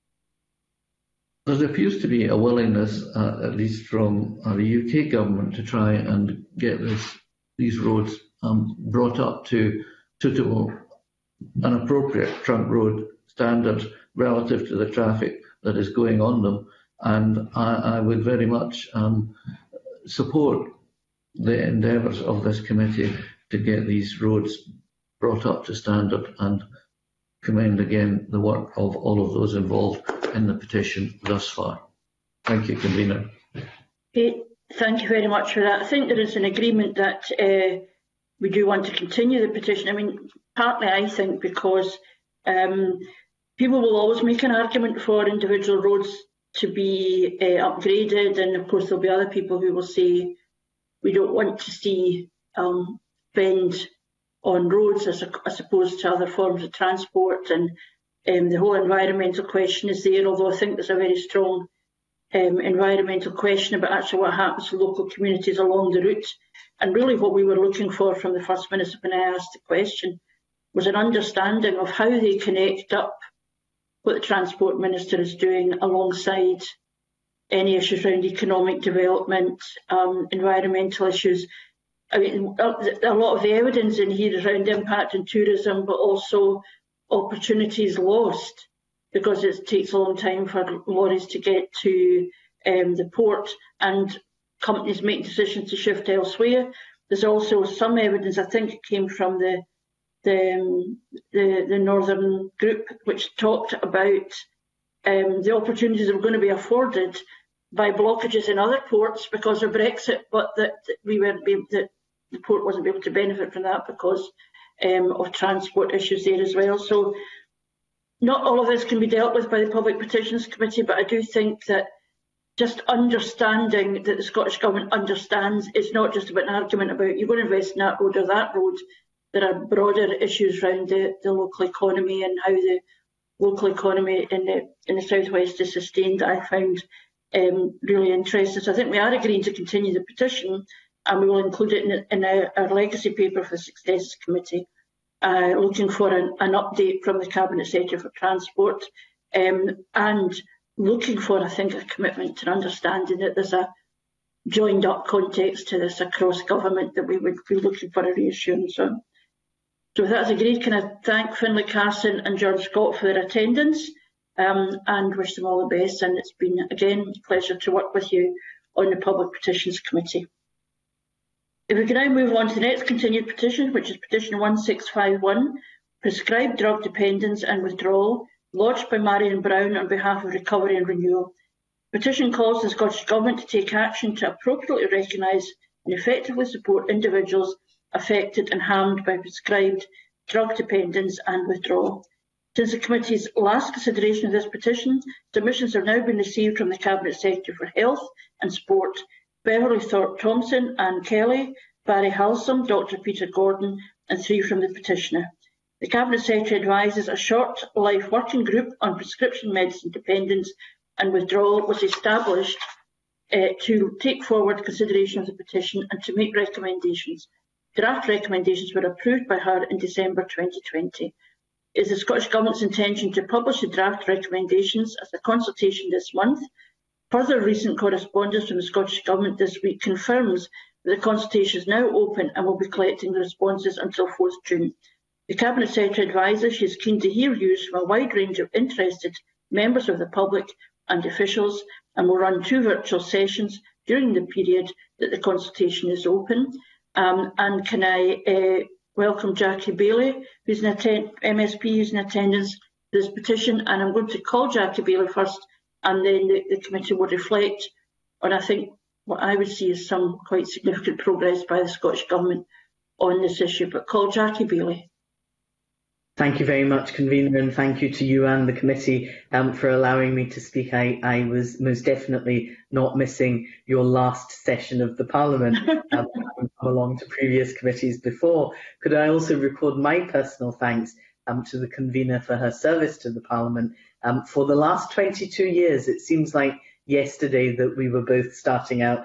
there appears to be a willingness, at least from the UK government, to try and get these roads brought up to suitable and appropriate trunk road standards relative to the traffic that is going on them. And I would very much support the endeavours of this committee to get these roads brought up to standard, and commend again the work of all of those involved in the petition thus far. Thank you, Convener. Okay, thank you very much for that. I think there is an agreement that we do want to continue the petition. I mean, partly I think because people will always make an argument for individual roads to be upgraded, and of course there'll be other people who will say we don't want to see spend on roads as opposed to other forms of transport, and the whole environmental question is there, although I think there's a very strong environmental question about actually what happens to local communities along the route. And really what we were looking for from the First Minister when I asked the question was an understanding of how they connect up what the Transport Minister is doing alongside any issues around economic development, environmental issues. I mean, a lot of the evidence in here is around impact on tourism, but also opportunities lost because it takes a long time for lorries to get to the port and companies making decisions to shift elsewhere. There's also some evidence, I think it came from the Northern group, which talked about the opportunities that were going to be afforded by blockages in other ports because of Brexit, but that the port wasn't able to benefit from that because of transport issues there as well. So not all of this can be dealt with by the Public Petitions Committee, but I do think that just understanding that the Scottish Government understands it's not just about an argument about you're going to invest in that road or that road. There are broader issues around the local economy and how the local economy in the South West is sustained. I found really interesting. So I think we are agreeing to continue the petition, and we will include it in our legacy paper for the Success Committee, looking for an update from the Cabinet Secretary for Transport, and looking for, I think, a commitment to understanding that there's a joined up context to this across government that we would be looking for a reassurance on. So with that as agreed, can I thank Finlay Carson and John Scott for their attendance and wish them all the best. And it's been, again, a pleasure to work with you on the Public Petitions Committee. If we can now move on to the next continued petition, which is Petition 1651, Prescribed Drug Dependence and Withdrawal, lodged by Marion Brown on behalf of Recovery and Renewal. The petition calls the Scottish Government to take action to appropriately recognise and effectively support individuals affected and harmed by prescribed drug dependence and withdrawal. Since the Committee's last consideration of this petition, submissions have now been received from the Cabinet Secretary for Health and Sport, Beverly Thorpe Thompson, Anne Kelly, Barry Halsam, Dr Peter Gordon, and 3 from the petitioner. The Cabinet Secretary advises a short life working group on prescription medicine dependence and withdrawal was established to take forward consideration of the petition and to make recommendations. Draft recommendations were approved by her in December 2020. It is the Scottish Government's intention to publish the draft recommendations as a consultation this month. Further recent correspondence from the Scottish Government this week confirms that the consultation is now open and will be collecting the responses until 4th June. The Cabinet Secretary advises she is keen to hear views from a wide range of interested members of the public and officials and will run 2 virtual sessions during the period that the consultation is open. And can I welcome Jackie Bailey, who's an MSP who's in attendance to this petition, and I'm going to call Jackie Bailey first, and then the committee will reflect on, I think, what I would see as some quite significant progress by the Scottish Government on this issue. But call Jackie Bailey. Thank you very much, Convener, and thank you to you and the committee for allowing me to speak. I was most definitely not missing your last session of the Parliament. I've come along to previous committees before. Could I also record my personal thanks to the convener for her service to the Parliament for the last 22 years. It seems like yesterday that we were both starting out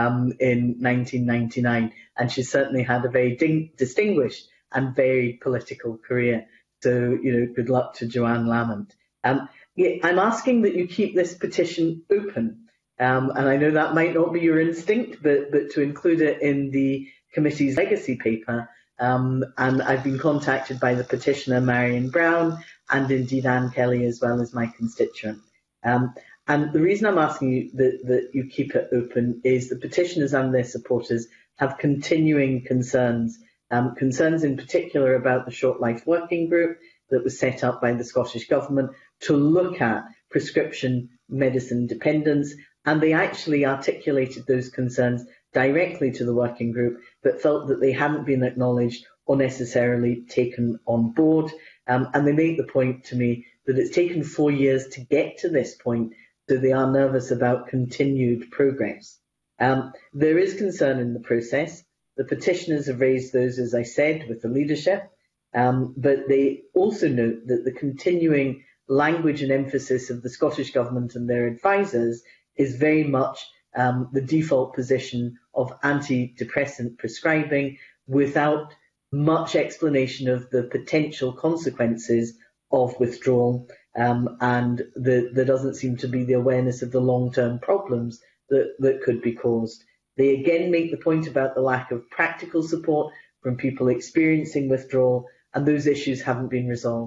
in 1999, and she certainly had a very distinguished and varied political career. So, good luck to Joanne Lamont. I'm asking that you keep this petition open, and I know that might not be your instinct, but to include it in the committee's legacy paper. And I've been contacted by the petitioner, Marion Brown, and indeed Anne Kelly, as well as my constituent. And the reason I'm asking you that you keep it open is the petitioners and their supporters have continuing concerns. Concerns in particular about the short life working group that was set up by the Scottish Government to look at prescription medicine dependence, and they actually articulated those concerns directly to the working group, but felt that they hadn't been acknowledged or necessarily taken on board. And they make the point to me that it's taken 4 years to get to this point, so they are nervous about continued progress. There is concern in the process. The petitioners have raised those, as I said, with the leadership, but they also note that the continuing language and emphasis of the Scottish Government and their advisers is very much the default position of antidepressant prescribing without much explanation of the potential consequences of withdrawal, and there doesn't seem to be the awareness of the long-term problems that could be caused. They again make the point about the lack of practical support from people experiencing withdrawal, and those issues haven't been resolved.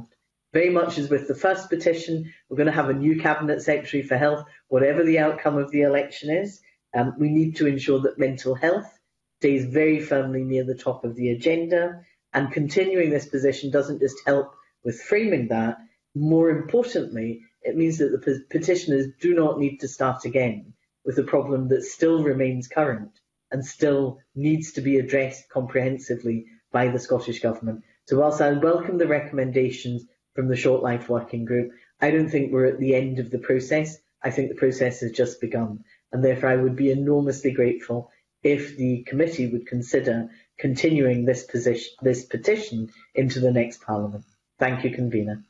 very much as with the first petition, we're going to have a new Cabinet Secretary for Health, whatever the outcome of the election is. We need to ensure that mental health stays very firmly near the top of the agenda, and continuing this position doesn't just help with framing that. More importantly, it means that the petitioners do not need to start again with a problem that still remains current and still needs to be addressed comprehensively by the Scottish Government. So whilst I welcome the recommendations from the Short Life Working Group, I don't think we're at the end of the process. I think the process has just begun, and therefore I would be enormously grateful if the committee would consider continuing this petition into the next Parliament. Thank you, Convener.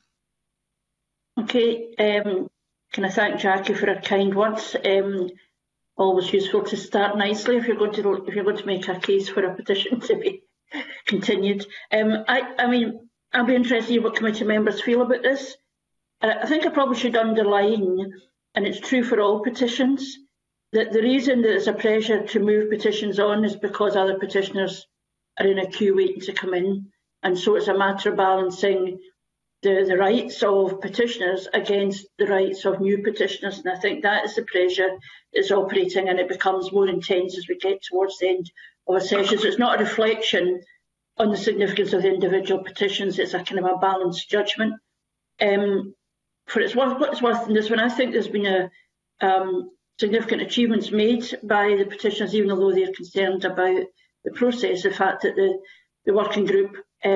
Okay, can I thank Jackie for her kind words? Always useful to start nicely if you're going to make a case for a petition to be continued. I mean, I'll be interested to hear what committee members feel about this. I think I probably should underline, and it's true for all petitions, that the reason that there's a pressure to move petitions on is because other petitioners are in a queue waiting to come in, and so it's a matter of balancing the rights of petitioners against the rights of new petitioners, and I think that is the pressure that's operating, and it becomes more intense as we get towards the end of a session. So it's not a reflection on the significance of the individual petitions, it's a kind of a balanced judgment. For what it's worth in this one, I think there's been significant achievements made by the petitioners, even though they're concerned about the process. The fact that the working group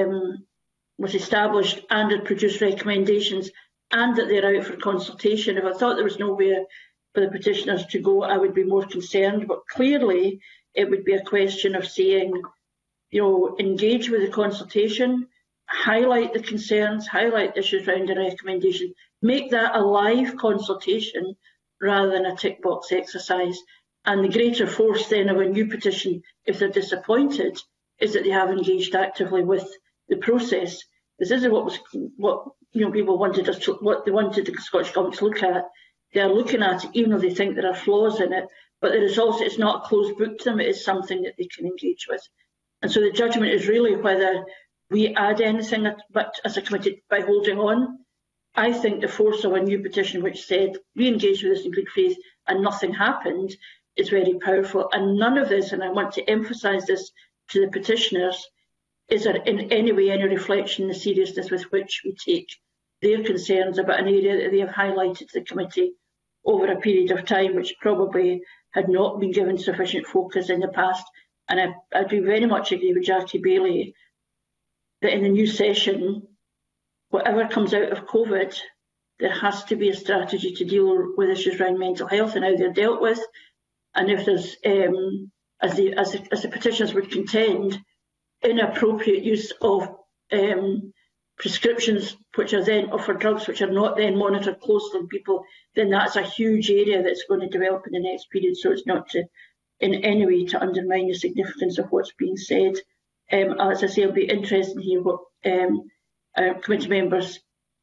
was established and had produced recommendations, and that they're out for consultation. If I thought there was nowhere for the petitioners to go, I would be more concerned. But clearly, it would be a question of saying, engage with the consultation, highlight the concerns, highlight issues around the recommendation, make that a live consultation rather than a tick box exercise. And the greater force then of a new petition, if they're disappointed, is that they have engaged actively with the process. This isn't what people wanted us to, what they wanted the Scottish Government to look at. They are looking at it, even though they think there are flaws in it. But there is also, it's not a closed book to them. It is something that they can engage with. And so the judgment is really whether we add anything but as a committee by holding on. I think the force of a new petition which said we engaged with this in good faith and nothing happened is very powerful. And none of this, and I want to emphasise this to the petitioners, is there in any way any reflection on the seriousness with which we take their concerns about an area that they have highlighted to the committee over a period of time, which probably had not been given sufficient focus in the past. And I do very much agree with Jackie Bailey that in the new session, whatever comes out of COVID, there has to be a strategy to deal with issues around mental health and how they're dealt with. And if there's, as the petitioners would contend, inappropriate use of prescriptions which are then offered drugs which are not then monitored closely on people, then that's a huge area that's going to develop in the next period. So it's not to in any way to undermine the significance of what's being said. As I say, it'll be interesting to hear what committee members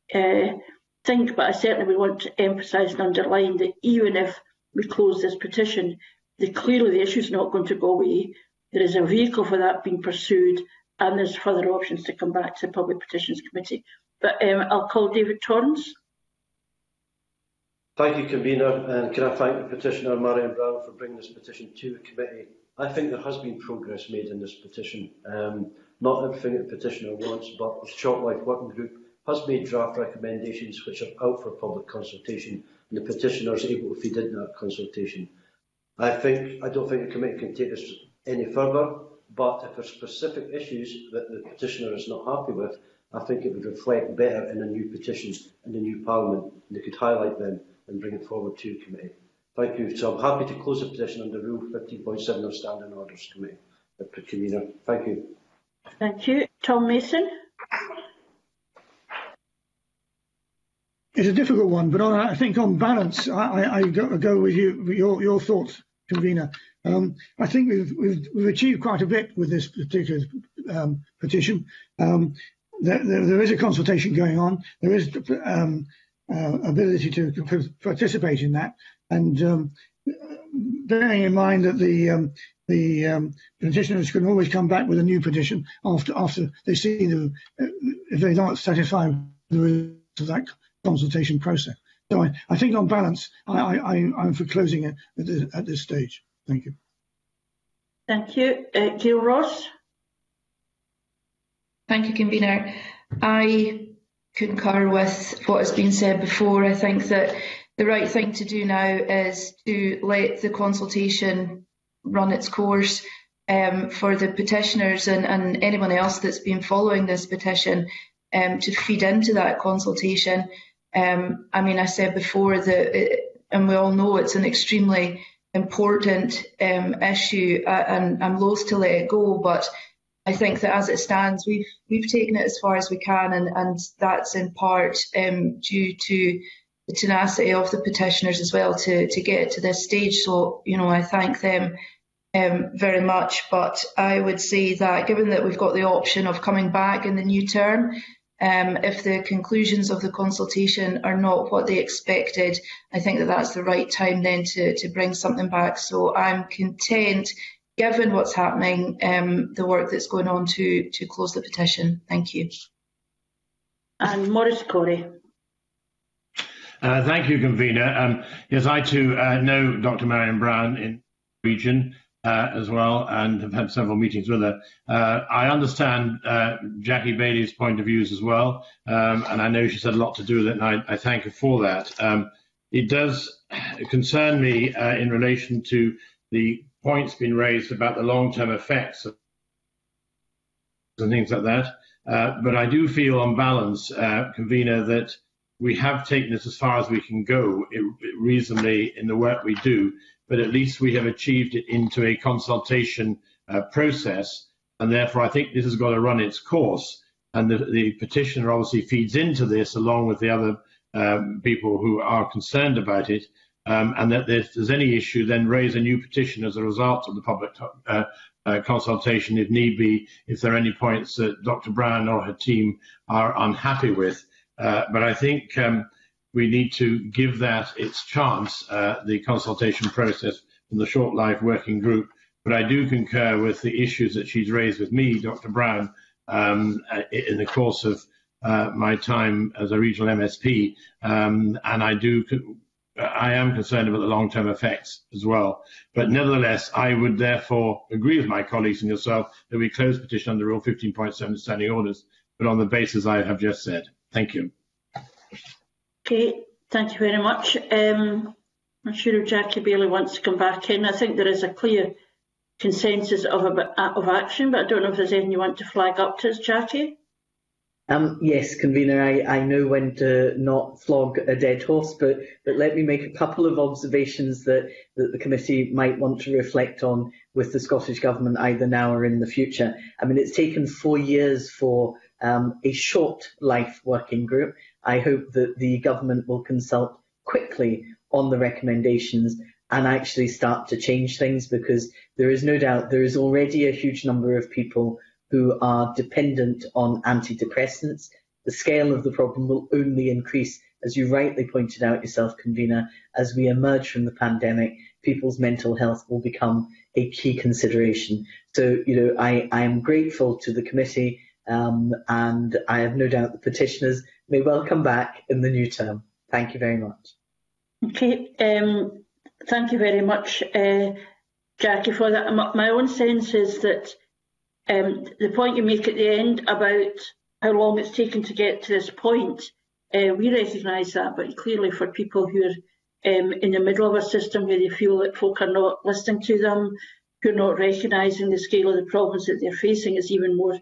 think, but I certainly would want to emphasise and underline that even if we close this petition, clearly the issue is not going to go away. There is a vehicle for that being pursued, and there's further options to come back to the Public Petitions Committee. But I'll call David Torrance. Thank you, Convener, and can I thank the petitioner, Marion Brown, for bringing this petition to the committee. I think there has been progress made in this petition. Not everything that the petitioner wants, but the Short Life Working Group has made draft recommendations which are out for public consultation, and the petitioner is able to feed into that consultation. I don't think the committee can take this any further, but if there are specific issues that the petitioner is not happy with, I think it would reflect better in a new petition in the new Parliament, and they could highlight them and bring it forward to committee. Thank you. So I'm happy to close the petition under Rule 15.7 of Standing Orders Committee. Convener. Thank you. Thank you. Tom Mason. It's a difficult one, but I think on balance, I go with your thoughts, Convener. I think we've achieved quite a bit with this particular petition. There is a consultation going on. There is ability to participate in that, and bearing in mind that the petitioners can always come back with a new petition after they see if they're not satisfied the results of that consultation process. So I think on balance, I'm for closing it at this stage. Thank you. Thank you. Gail Ross. Thank you, Convener. I concur with what has been said before. I think that the right thing to do now is to let the consultation run its course for the petitioners and anyone else that's been following this petition to feed into that consultation. I mean, I said before that, and we all know it's an extremely important issue, and I'm loath to let it go, but I think that as it stands, we've taken it as far as we can, and that's in part due to the tenacity of the petitioners as well to get it to this stage. So, you know, I thank them very much. But I would say that given that we've got the option of coming back in the new term, if the conclusions of the consultation are not what they expected, I think that that's the right time then to bring something back. So I'm content, given what's happening, the work that's going on to close the petition. Thank you. And Maurice Corey. Thank you, Convener. Yes, I too know Dr. Marion Brown in the region as well, and have had several meetings with her. I understand Jackie Bailey's point of views as well, and I know she's had a lot to do with it, and I thank her for that. It does concern me in relation to the points being raised about the long-term effects of and things like that. But I do feel on balance, Convener, that we have taken this as far as we can go reasonably in the work we do, but at least we have achieved it into a consultation process, and therefore I think this has got to run its course, and the petitioner obviously feeds into this along with the other people who are concerned about it, and that if there's any issue, then raise a new petition as a result of the public consultation if need be, if there are any points that Dr. Brown or her team are unhappy with. But I think we need to give that its chance, the consultation process from the Short Life Working Group. But I do concur with the issues that she's raised with me, Dr. Brown, in the course of my time as a regional MSP. And I am concerned about the long-term effects as well. But nevertheless, I would therefore agree with my colleagues and yourself that we close petition under Rule 15.7 standing orders, but on the basis I have just said. Thank you. Okay, thank you very much. I'm sure if Jackie Bailey wants to come back in, I think there is a clear consensus of action, but I don't know if there's anything you want to flag up to us, Jackie? Yes, Convener, I know when to not flog a dead horse, but let me make a couple of observations that the committee might want to reflect on with the Scottish Government either now or in the future. I mean, it's taken 4 years for a Short Life Working Group. I hope that the Government will consult quickly on the recommendations and actually start to change things, because there is no doubt there is already a huge number of people who are dependent on antidepressants. The scale of the problem will only increase, as you rightly pointed out yourself, Convener, as we emerge from the pandemic. People's mental health will become a key consideration. So, you know, I am grateful to the committee, and I have no doubt the petitioners may well come back in the new term. Thank you very much. Okay, thank you very much, Jackie, for that. My own sense is that the point you make at the end about how long it's taken to get to this point, we recognise that, but clearly for people who are in the middle of a system where they feel that folk are not listening to them, who are not recognising the scale of the problems that they're facing, is even more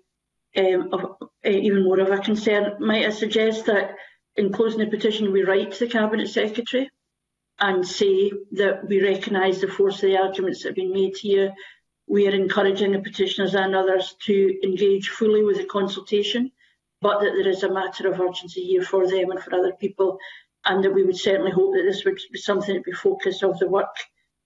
of a concern. Might I suggest that in closing the petition we write to the Cabinet Secretary and say that we recognise the force of the arguments that have been made here. We are encouraging the petitioners and others to engage fully with the consultation, but that there is a matter of urgency here for them and for other people, and that we would certainly hope that this would be something that would be focus of the work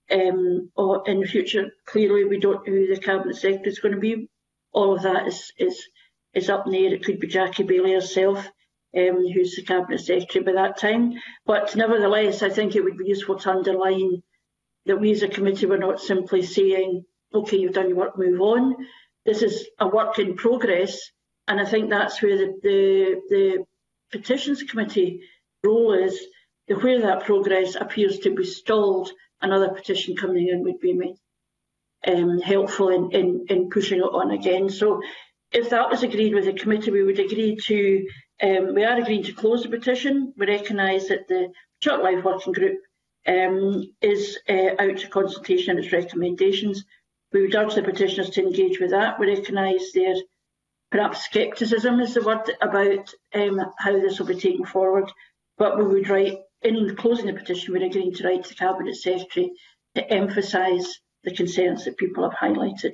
or in the future. Clearly, we don't know who the Cabinet Secretary is going to be. All of that is up in the air. It could be Jackie Bailey herself, who's the Cabinet Secretary by that time. But nevertheless, I think it would be useful to underline that we as a committee were not simply saying, OK, you've done your work, move on. This is a work in progress, and I think that's where the Petitions Committee role is that where that progress appears to be stalled, another petition coming in would be made helpful in pushing it on again. So if that was agreed with the committee, we would agree to, we are agreeing to close the petition. We recognise that the Short Life Working Group is out to consultation on its recommendations. We would urge the petitioners to engage with that. We recognise their perhaps scepticism is the word about how this will be taken forward, but we would write, in closing the petition, we're agreeing to write to the Cabinet Secretary to emphasise the concerns that people have highlighted.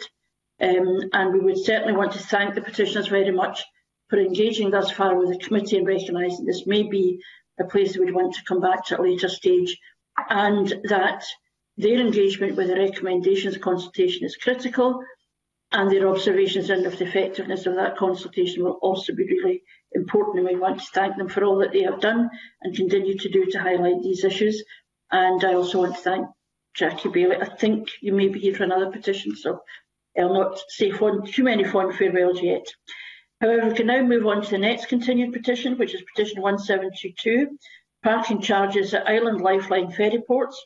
And we would certainly want to thank the petitioners very much for engaging thus far with the committee and recognising this may be a place that we'd want to come back to at a later stage, and that their engagement with the recommendations consultation is critical, and their observations and of the effectiveness of that consultation will also be really important, and we want to thank them for all that they have done and continue to do to highlight these issues. And I also want to thank Jackie Bailey. I think you may be here for another petition, so I'll not say too many fond farewells yet. However, we can now move on to the next continued petition, which is petition 1722, parking charges at Island Lifeline ferry ports,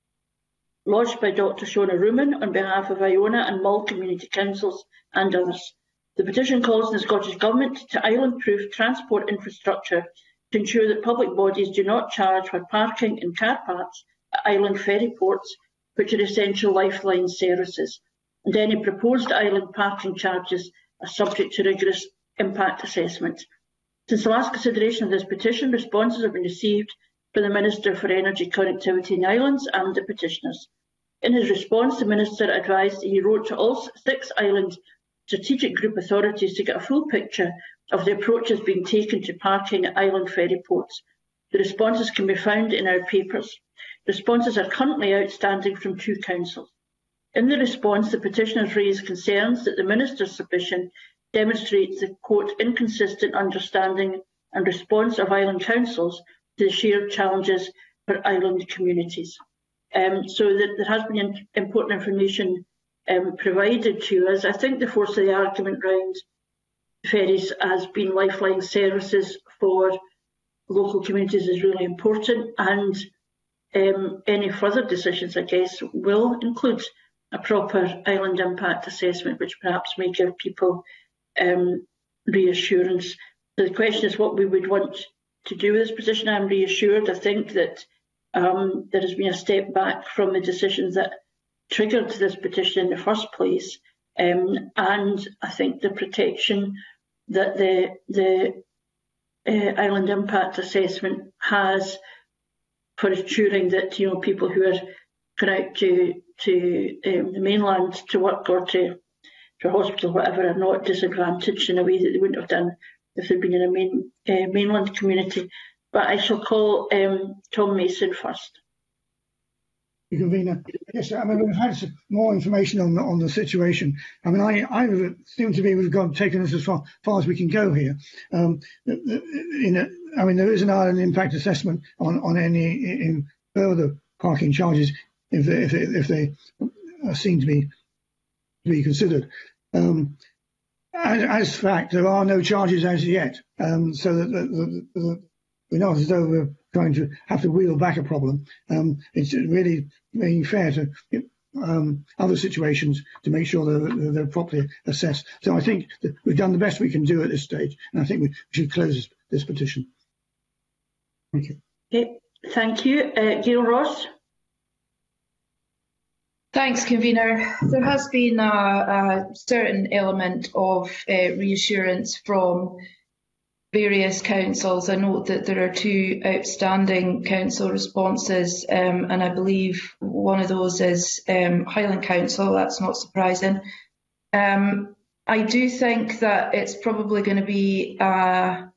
lodged by Dr Shona Ruman on behalf of Iona and Mull Community Councils and others. The petition calls on the Scottish Government to island-proof transport infrastructure to ensure that public bodies do not charge for parking in car parks at island ferry ports, which are essential lifeline services, and any proposed island parking charges are subject to rigorous impact assessment. Since the last consideration of this petition, responses have been received from the Minister for Energy, Connectivity and Islands and the petitioners. In his response, the Minister advised that he wrote to all 6 island strategic group authorities to get a full picture of the approaches being taken to parking at island ferry ports. The responses can be found in our papers. Responses are currently outstanding from 2 councils. In the response, the petitioners raised concerns that the Minister's submission demonstrates the, quote, inconsistent understanding and response of island councils to the shared challenges for island communities. So that there has been important information provided to us. I think the force of the argument round ferries as being lifeline services for local communities is really important, and any further decisions, I guess, will include a proper island impact assessment, which perhaps may give people reassurance. So the question is what we would want to do with this position. I'm reassured. I think that there has been a step back from the decisions that triggered this petition in the first place, and I think the protection that the island impact assessment has for ensuring that people who are going out to the mainland to work or to a hospital, whatever, are not disadvantaged in a way that they wouldn't have done if they'd been in a mainland community. But I shall call Tom Mason first. Convener. Yes, I mean, we've had some more information on the situation. I mean, I seem to be we've taken us as far as we can go here. I mean, there is an island impact assessment on any further parking charges if they are seen to be considered. As fact, there are no charges as yet, so that we're not as though we're going to have to wheel back a problem. It's really being fair to other situations to make sure they're properly assessed. So I think that we've done the best we can do at this stage, and I think we should close this petition. Thank you. Okay, thank you. Gail Ross. Thanks, Convener. There has been a certain element of reassurance from various councils. I note that there are 2 outstanding council responses, and I believe one of those is Highland Council. That's not surprising. I do think that it's probably going to be, and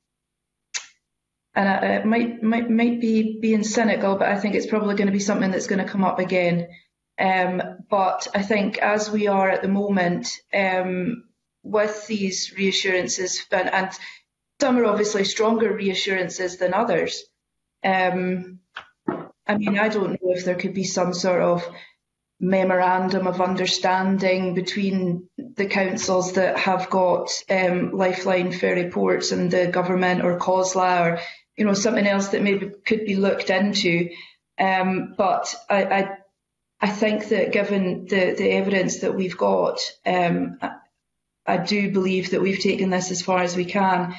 it might be being cynical, but I think it's probably going to be something that's going to come up again. But I think as we are at the moment with these reassurances, and some are obviously stronger reassurances than others. I mean, I don't know if there could be some sort of memorandum of understanding between the councils that have got lifeline ferry ports and the government, or COSLA, or something else that maybe could be looked into. But I think that given the evidence that we've got, I do believe that we've taken this as far as we can.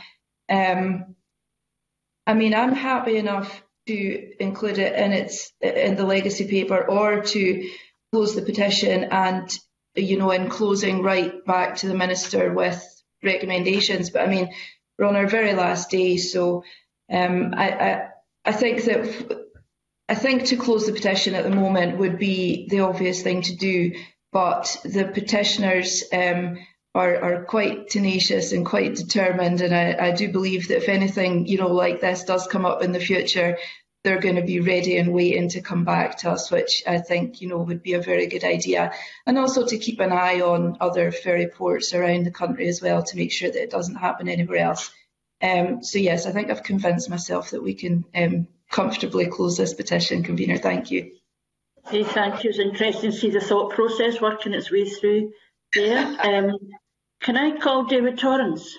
I mean, I'm happy enough to include it in the legacy paper, or to close the petition and, in closing, write back to the Minister with recommendations. But I mean, we're on our very last day, so I think to close the petition at the moment would be the obvious thing to do. But the petitioners are quite tenacious and quite determined, and I do believe that if anything, like this does come up in the future, they're going to be ready and waiting to come back to us, which I think, would be a very good idea. And also to keep an eye on other ferry ports around the country as well, to make sure that it doesn't happen anywhere else. So yes, I think I've convinced myself that we can comfortably close this petition, Convener. Thank you. Okay, thank you. It's interesting to see the thought process working its way through there. Can I call David Torrance?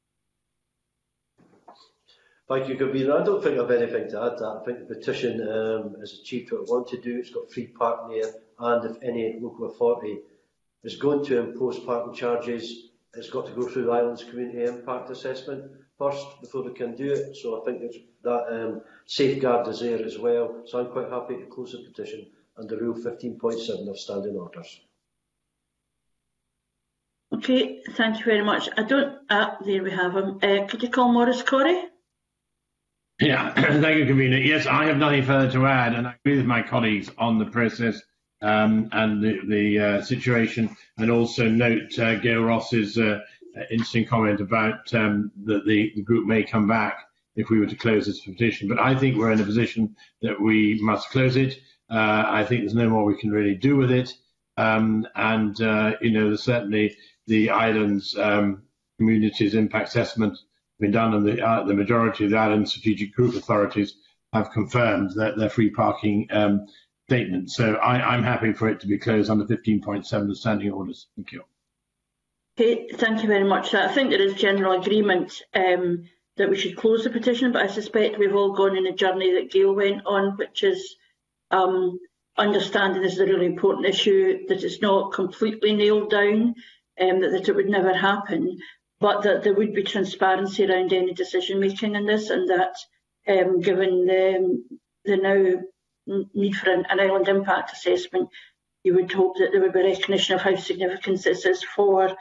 Thank you, Convener. I don't think I've anything to add to that. I think the petition has achieved what it wanted to do. It's got free parking there, and if any local authority is going to impose parking charges, it's got to go through the island's community impact assessment first before they can do it. So I think that safeguard is there as well. So I'm quite happy to close the petition under Rule 15.7 of Standing Orders. Okay, thank you very much. There we have him. Could you call Maurice Corrie? Yeah, thank you, Convener. Yes, I have nothing further to add, and I agree with my colleagues on the process and the situation, and also note Gail Ross's interesting comment about that the group may come back if we were to close this petition. But I think we're in a position that we must close it. I think there's no more we can really do with it, there's certainly the island's community's impact assessment been done, and the majority of the island strategic group authorities have confirmed that their free parking statement. So I'm happy for it to be closed under 15.7 of Standing Orders. Thank you. Okay, thank you very much. I think there is general agreement that we should close the petition, but I suspect we've all gone in a journey that Gail went on, which is understanding this is a really important issue, that it's not completely nailed down, that it would never happen, but that there would be transparency around any decision making in this, and that given the now need for an island impact assessment, you would hope that there would be recognition of how significant this is for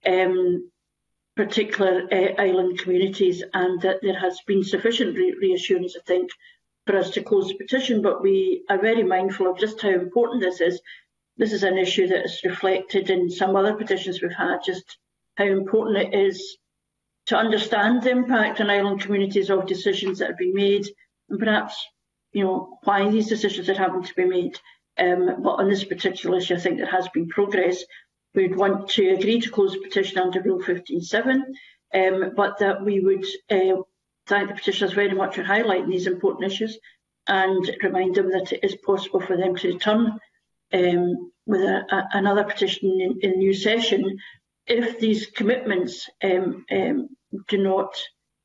particular island communities, and that there has been sufficient reassurance, I think, for us to close the petition. But we are very mindful of just how important this is. This is an issue that is reflected in some other petitions we've had, just how important it is to understand the impact on island communities of decisions that have been made, and perhaps, why these decisions are having to be made. But on this particular issue, I think there has been progress. We'd want to agree to close the petition under Rule 15.7, but that we would thank the petitioners very much for highlighting these important issues, and remind them that it is possible for them to return with another petition in the new session if these commitments do not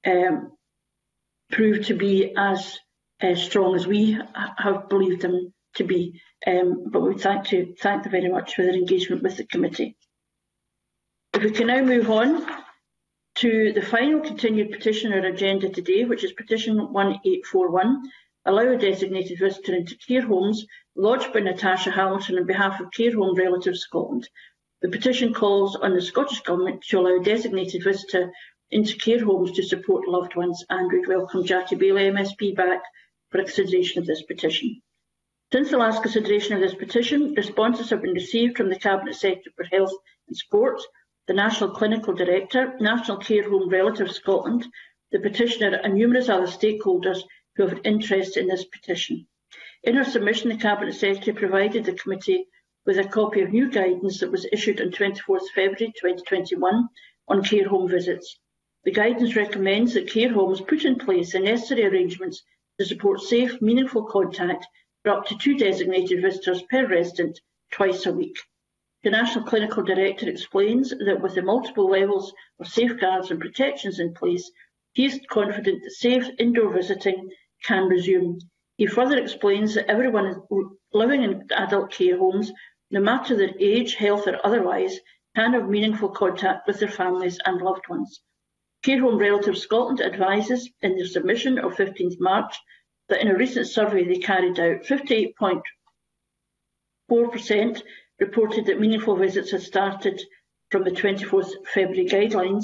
prove to be as strong as we have believed them to be. But we thank them very much for their engagement with the committee. If we can now move on to the final continued petition on our agenda today, which is Petition 1841, Allow a Designated Visitor into Care Homes, lodged by Natasha Hamilton on behalf of Care Home Relatives Scotland. The petition calls on the Scottish Government to allow a designated visitor into care homes to support loved ones, and we'd welcome Jackie Bailey MSP back for a consideration of this petition. Since the last consideration of this petition, responses have been received from the Cabinet Secretary for Health and Sport, the National Clinical Director, National Care Home Relatives Scotland, the petitioner and numerous other stakeholders who have an interest in this petition. In her submission, the Cabinet Secretary provided the committee with a copy of new guidance that was issued on 24th February 2021 on care home visits. The guidance recommends that care homes put in place the necessary arrangements to support safe, meaningful contact for up to 2 designated visitors per resident twice a week. The National Clinical Director explains that with the multiple levels of safeguards and protections in place, he is confident that safe indoor visiting can resume. He further explains that everyone living in adult care homes, no matter their age, health or otherwise, can have meaningful contact with their families and loved ones. Care Home Relatives Scotland advises in their submission of 15th March that in a recent survey they carried out, 58.4% reported that meaningful visits had started from the 24th February guidelines,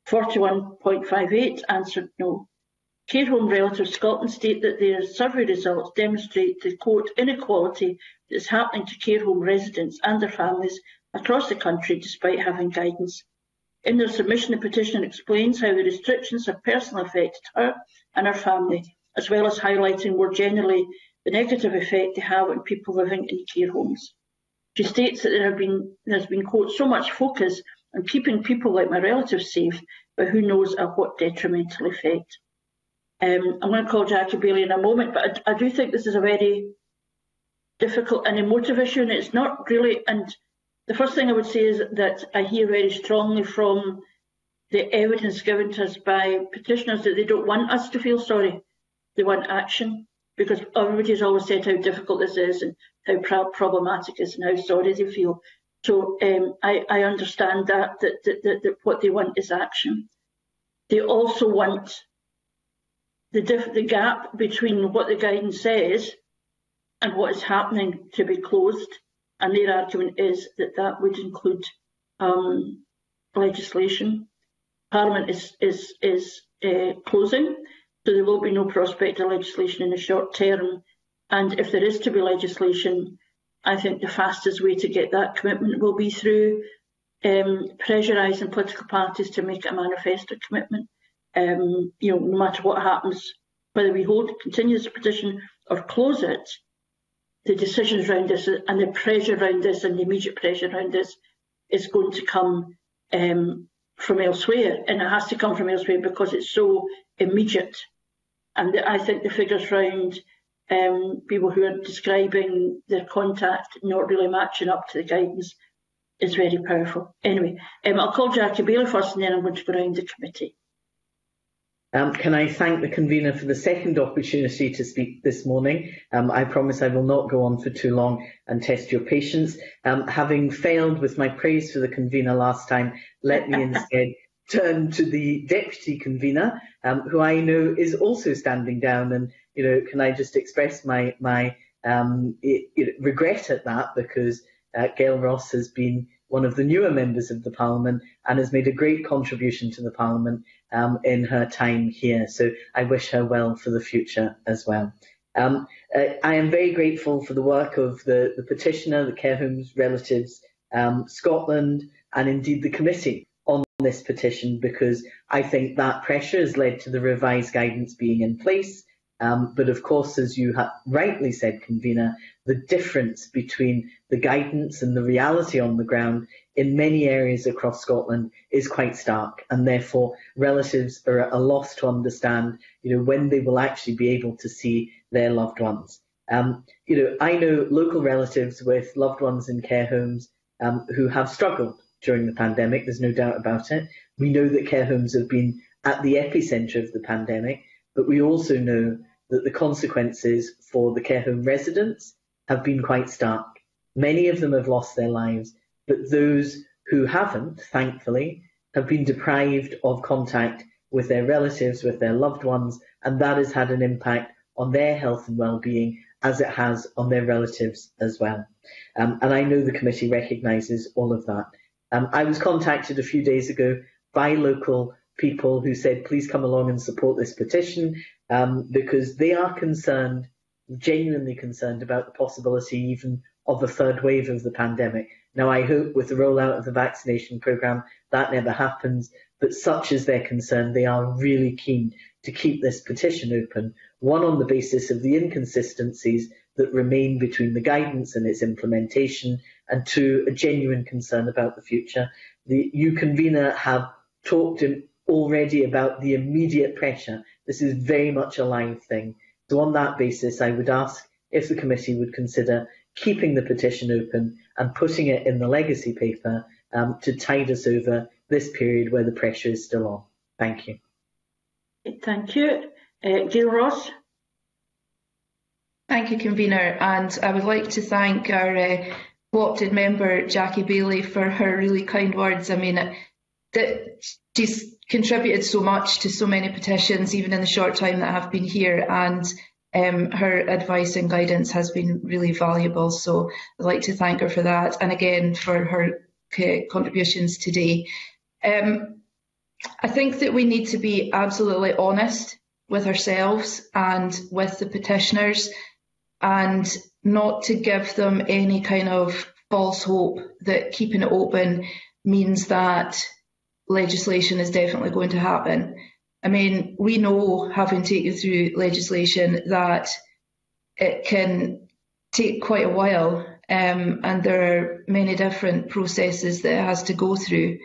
41.58% answered no. Care Home Relatives Scotland state that their survey results demonstrate the, quote, inequality that is happening to care home residents and their families across the country despite having guidance. In their submission, the petitioner explains how the restrictions have personally affected her and her family, as well as highlighting more generally the negative effect they have on people living in care homes. She states that there's been, quote, so much focus on keeping people like my relatives safe, but who knows at what detrimental effect. I'm going to call Jackie Bailey in a moment, but I do think this is a very difficult and emotive issue, and it's not really. And the first thing I would say is that I hear very strongly from the evidence given to us by petitioners that they don't want us to feel sorry. They want action, because everybody has always said how difficult this is and how problematic it is and how sorry they feel. So I understand that what they want is action. They also want the gap between what the guidance says and what is happening to be closed, and their argument is that that would include legislation. Parliament is closing, so there will be no prospect of legislation in the short term, and if there is to be legislation, I think the fastest way to get that commitment will be through pressurising political parties to make it a manifesto commitment. No matter what happens, whether we continue this petition or close it, the decisions around this and the pressure around this and the immediate pressure around this is going to come from elsewhere, and it has to come from elsewhere because it's so immediate. And I think the figures around people who are describing their contact not really matching up to the guidance is very powerful. Anyway, I'll call Jackie Bailey first, and then I'm going to go around the committee. Can I thank the convener for the second opportunity to speak this morning? I promise I will not go on for too long and test your patience. Having failed with my praise for the convener last time, let me instead turn to the deputy convener, who I know is also standing down. And can I just express my regret at that, because Gail Ross has been one of the newer members of the Parliament and has made a great contribution to the Parliament in her time here. So I wish her well for the future as well. I am very grateful for the work of the petitioner, the Care Homes Relatives Scotland, and indeed the committee on this petition, because I think that pressure has led to the revised guidance being in place. But of course, as you have rightly said, convener, the difference between the guidance and the reality on the ground in many areas across Scotland is quite stark, and therefore relatives are at a loss to understand, when they will actually be able to see their loved ones. I know local relatives with loved ones in care homes who have struggled during the pandemic. There's no doubt about it. We know that care homes have been at the epicentre of the pandemic, but we also know that the consequences for the care home residents have been quite stark. Many of them have lost their lives, but those who haven't, thankfully, have been deprived of contact with their relatives, with their loved ones, and that has had an impact on their health and well-being, as it has on their relatives as well. And I know the committee recognises all of that. I was contacted a few days ago by local people who said, please come along and support this petition, because they are concerned, genuinely concerned, about the possibility even of a third wave of the pandemic. Now, I hope with the rollout of the vaccination programme that never happens, but such is their concern, they are really keen to keep this petition open, one, on the basis of the inconsistencies that remain between the guidance and its implementation, and two, a genuine concern about the future. You, convener, have talked already about the immediate pressure. This is very much a live thing. So on that basis, I would ask if the committee would consider keeping the petition open and putting it in the legacy paper to tide us over this period where the pressure is still on. Thank you. Thank you. Gail Ross. Thank you, Convener, and I would like to thank our co-opted member Jackie Bailey for her really kind words. I mean, that she's contributed so much to so many petitions, even in the short time that I've been here, and her advice and guidance has been really valuable. So I'd like to thank her for that, and again for her contributions today. I think that we need to be absolutely honest with ourselves and with the petitioners, and not to give them any kind of false hope that keeping it open means that legislation is definitely going to happen. I mean, we know, having taken through legislation, that it can take quite a while, and there are many different processes that it has to go through.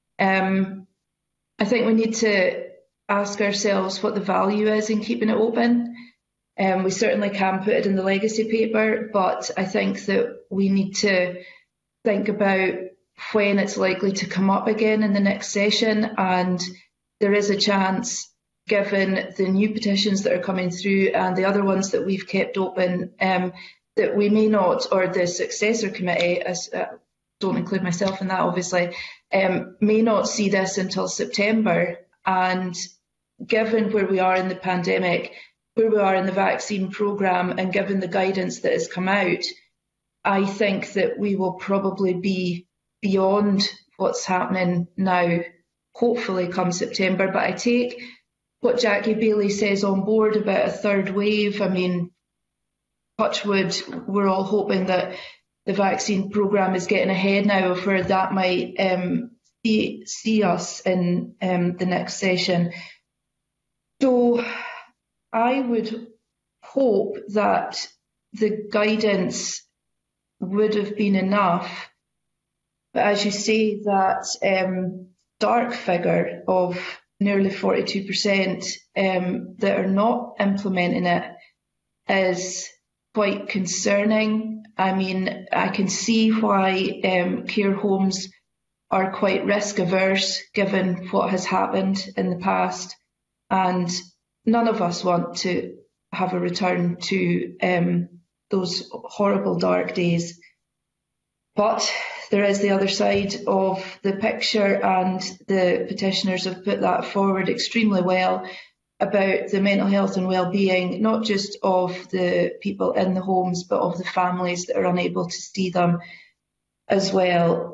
I think we need to ask ourselves what the value is in keeping it open. We certainly can put it in the legacy paper, but I think that we need to think about when it's likely to come up again in the next session, and there is a chance, given the new petitions that are coming through and the other ones that we've kept open, that we may not, or the successor committee, as don't include myself in that obviously, may not see this until September. And given where we are in the pandemic, where we are in the vaccine programme, and given the guidance that has come out, I think that we will probably be beyond what's happening now, hopefully come September. But I take what Jackie Bailey says on board about a third wave. I mean, touch wood, we're all hoping that the vaccine programme is getting ahead now of where that might see us in the next session. So I would hope that the guidance would have been enough, but as you say, that dark figure of nearly 42% that are not implementing it is quite concerning. I mean, I can see why care homes are quite risk averse given what has happened in the past, and none of us want to have a return to those horrible dark days. But there is the other side of the picture, and the petitioners have put that forward extremely well about the mental health and well-being, not just of the people in the homes, but of the families that are unable to see them as well.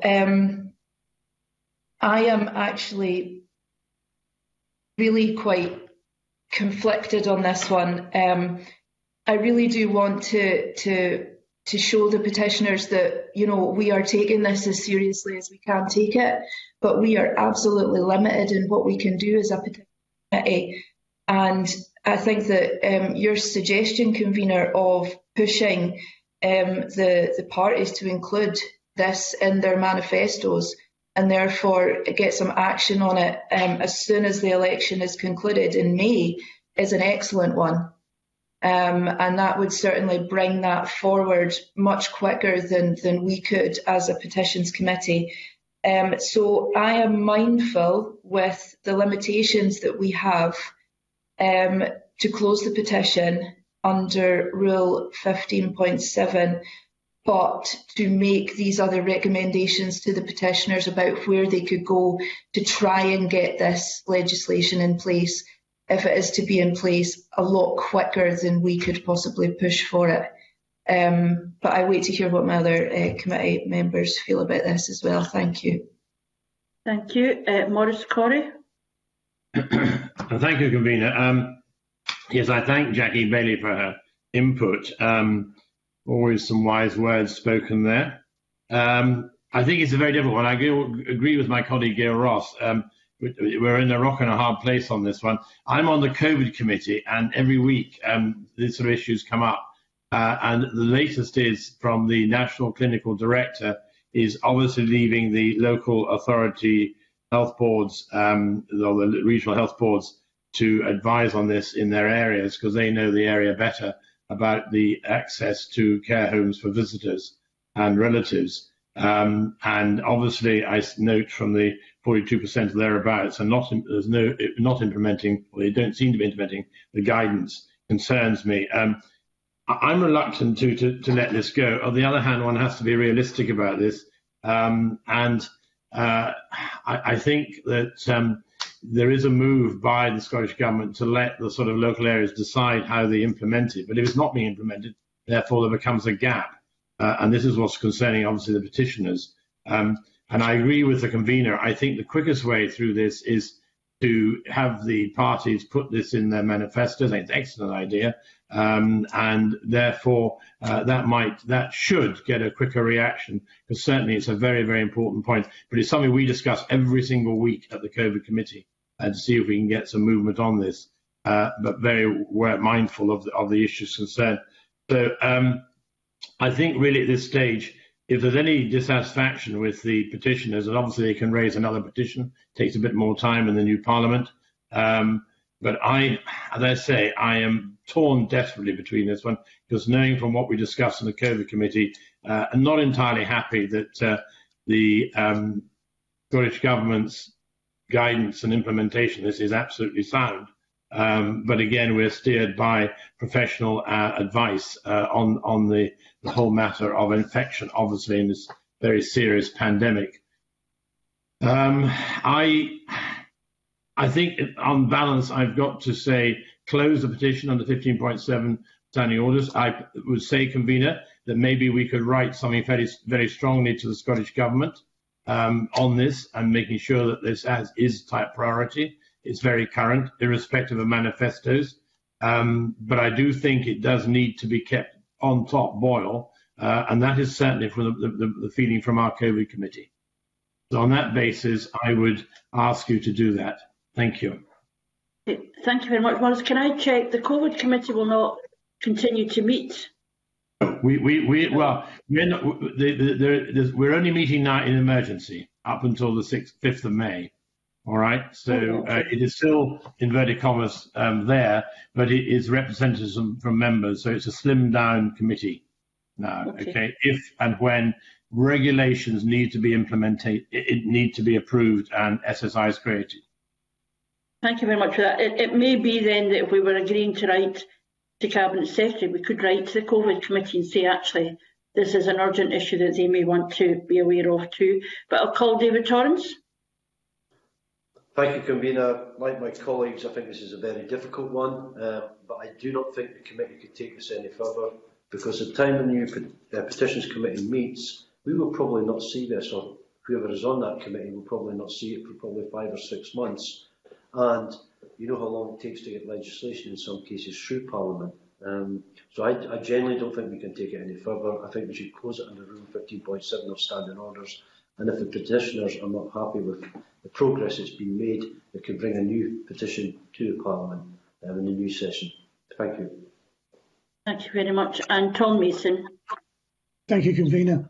I am actually really quite conflicted on this one. I really do want to show the petitioners that, you know, we are taking this as seriously as we can take it, but we are absolutely limited in what we can do as a petition committee. And I think that your suggestion, Convener, of pushing the parties to include this in their manifestos and therefore get some action on it as soon as the election is concluded in May is an excellent one. And that would certainly bring that forward much quicker than we could as a petitions committee. So I am mindful with the limitations that we have to close the petition under Rule 15.7, but to make these other recommendations to the petitioners about where they could go to try and get this legislation in place, if it is to be in place, a lot quicker than we could possibly push for it. But I wait to hear what my other committee members feel about this as well. Thank you. Thank you. Maurice Corrie. Thank you, Convener. Yes, I thank Jackie Bailey for her input. Always some wise words spoken there. I think it's a very difficult one. I agree with my colleague Gail Ross. We're in a rock and a hard place on this one. I'm on the COVID committee, and every week these sort of issues come up. And the latest is from the National Clinical Director is obviously leaving the local authority health boards, or the regional health boards, to advise on this in their areas because they know the area better about the access to care homes for visitors and relatives. And obviously, I note from the 42% thereabouts are not implementing, or they don't seem to be implementing the guidance. Concerns me. I'm reluctant to let this go. On the other hand, one has to be realistic about this, I think that there is a move by the Scottish Government to let the sort of local areas decide how they implement it. But if it's not being implemented, therefore there becomes a gap. And this is what's concerning, obviously, the petitioners. And I agree with the convener. I think the quickest way through this is to have the parties put this in their manifestos. I think it's an excellent idea. And therefore, that should get a quicker reaction, because certainly it's a very, very important point. But it's something we discuss every single week at the COVID committee to see if we can get some movement on this. But very mindful of the issues concerned. So I think really at this stage, if there's any dissatisfaction with the petitioners, and obviously they can raise another petition, it takes a bit more time in the new Parliament. But as I say, I am torn desperately between this one, because knowing from what we discussed in the COVID committee, I'm not entirely happy that the Scottish Government's guidance and implementation of this is absolutely sound. But again, we're steered by professional advice on the whole matter of infection, obviously, in this very serious pandemic. I think on balance, I've got to say, close the petition under 15.7 standing orders. I would say, convener, that maybe we could write something very, very strongly to the Scottish Government on this, and making sure that this is type priority. It's very current, irrespective of manifestos. But I do think it does need to be kept on top boil, and that is certainly from the feeling from our COVID committee. So on that basis, I would ask you to do that. Thank you. Thank you very much, Maurice. Can I check the COVID committee will not continue to meet? We're only meeting now in emergency up until the 5th of May. All right, so it is still inverted commas there, but it is representatives from members, so it's a slimmed down committee now. Okay, if and when regulations need to be implemented, it need to be approved and SSIs created. Thank you very much for that. It may be then that if we were agreeing to write to Cabinet Secretary, we could write to the COVID committee and say, actually, this is an urgent issue that they may want to be aware of too. But I'll call David Torrance. Thank you, convener. Like my colleagues, I think this is a very difficult one, but I do not think the committee could take this any further, because the time the new Petitions Committee meets, we will probably not see this, or whoever is on that committee will probably not see it for probably 5 or 6 months. And you know how long it takes to get legislation in some cases through Parliament. So I genuinely don't think we can take it any further. I think we should close it under Rule 15.7 of Standing Orders. And if the petitioners are not happy with the progress that's been made, they could bring a new petition to the Parliament in the new session. Thank you. Thank you very much. And Tom Mason. Thank you, convener.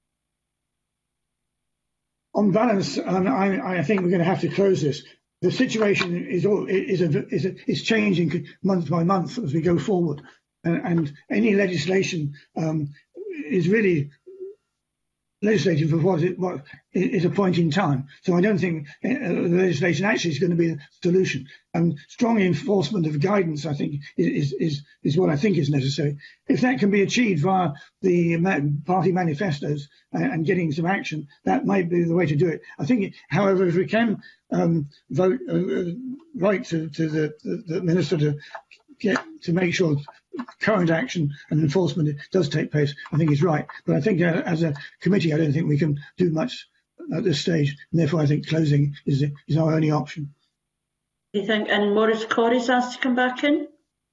On balance, I think we're going to have to close this. The situation is changing month by month as we go forward, and any legislation is really legislative of what is a point in time. So I don't think the legislation actually is going to be the solution. And strong enforcement of guidance, I think, is what I think is necessary. If that can be achieved via the party manifestos and getting some action, that might be the way to do it. I think, however, if we can vote right to the minister to make sure current action and enforcement does take place, I think is right. But I think as a committee, I don't think we can do much at this stage, and therefore I think closing is our only option. You think? And Maurice Corrie's asked to come back in.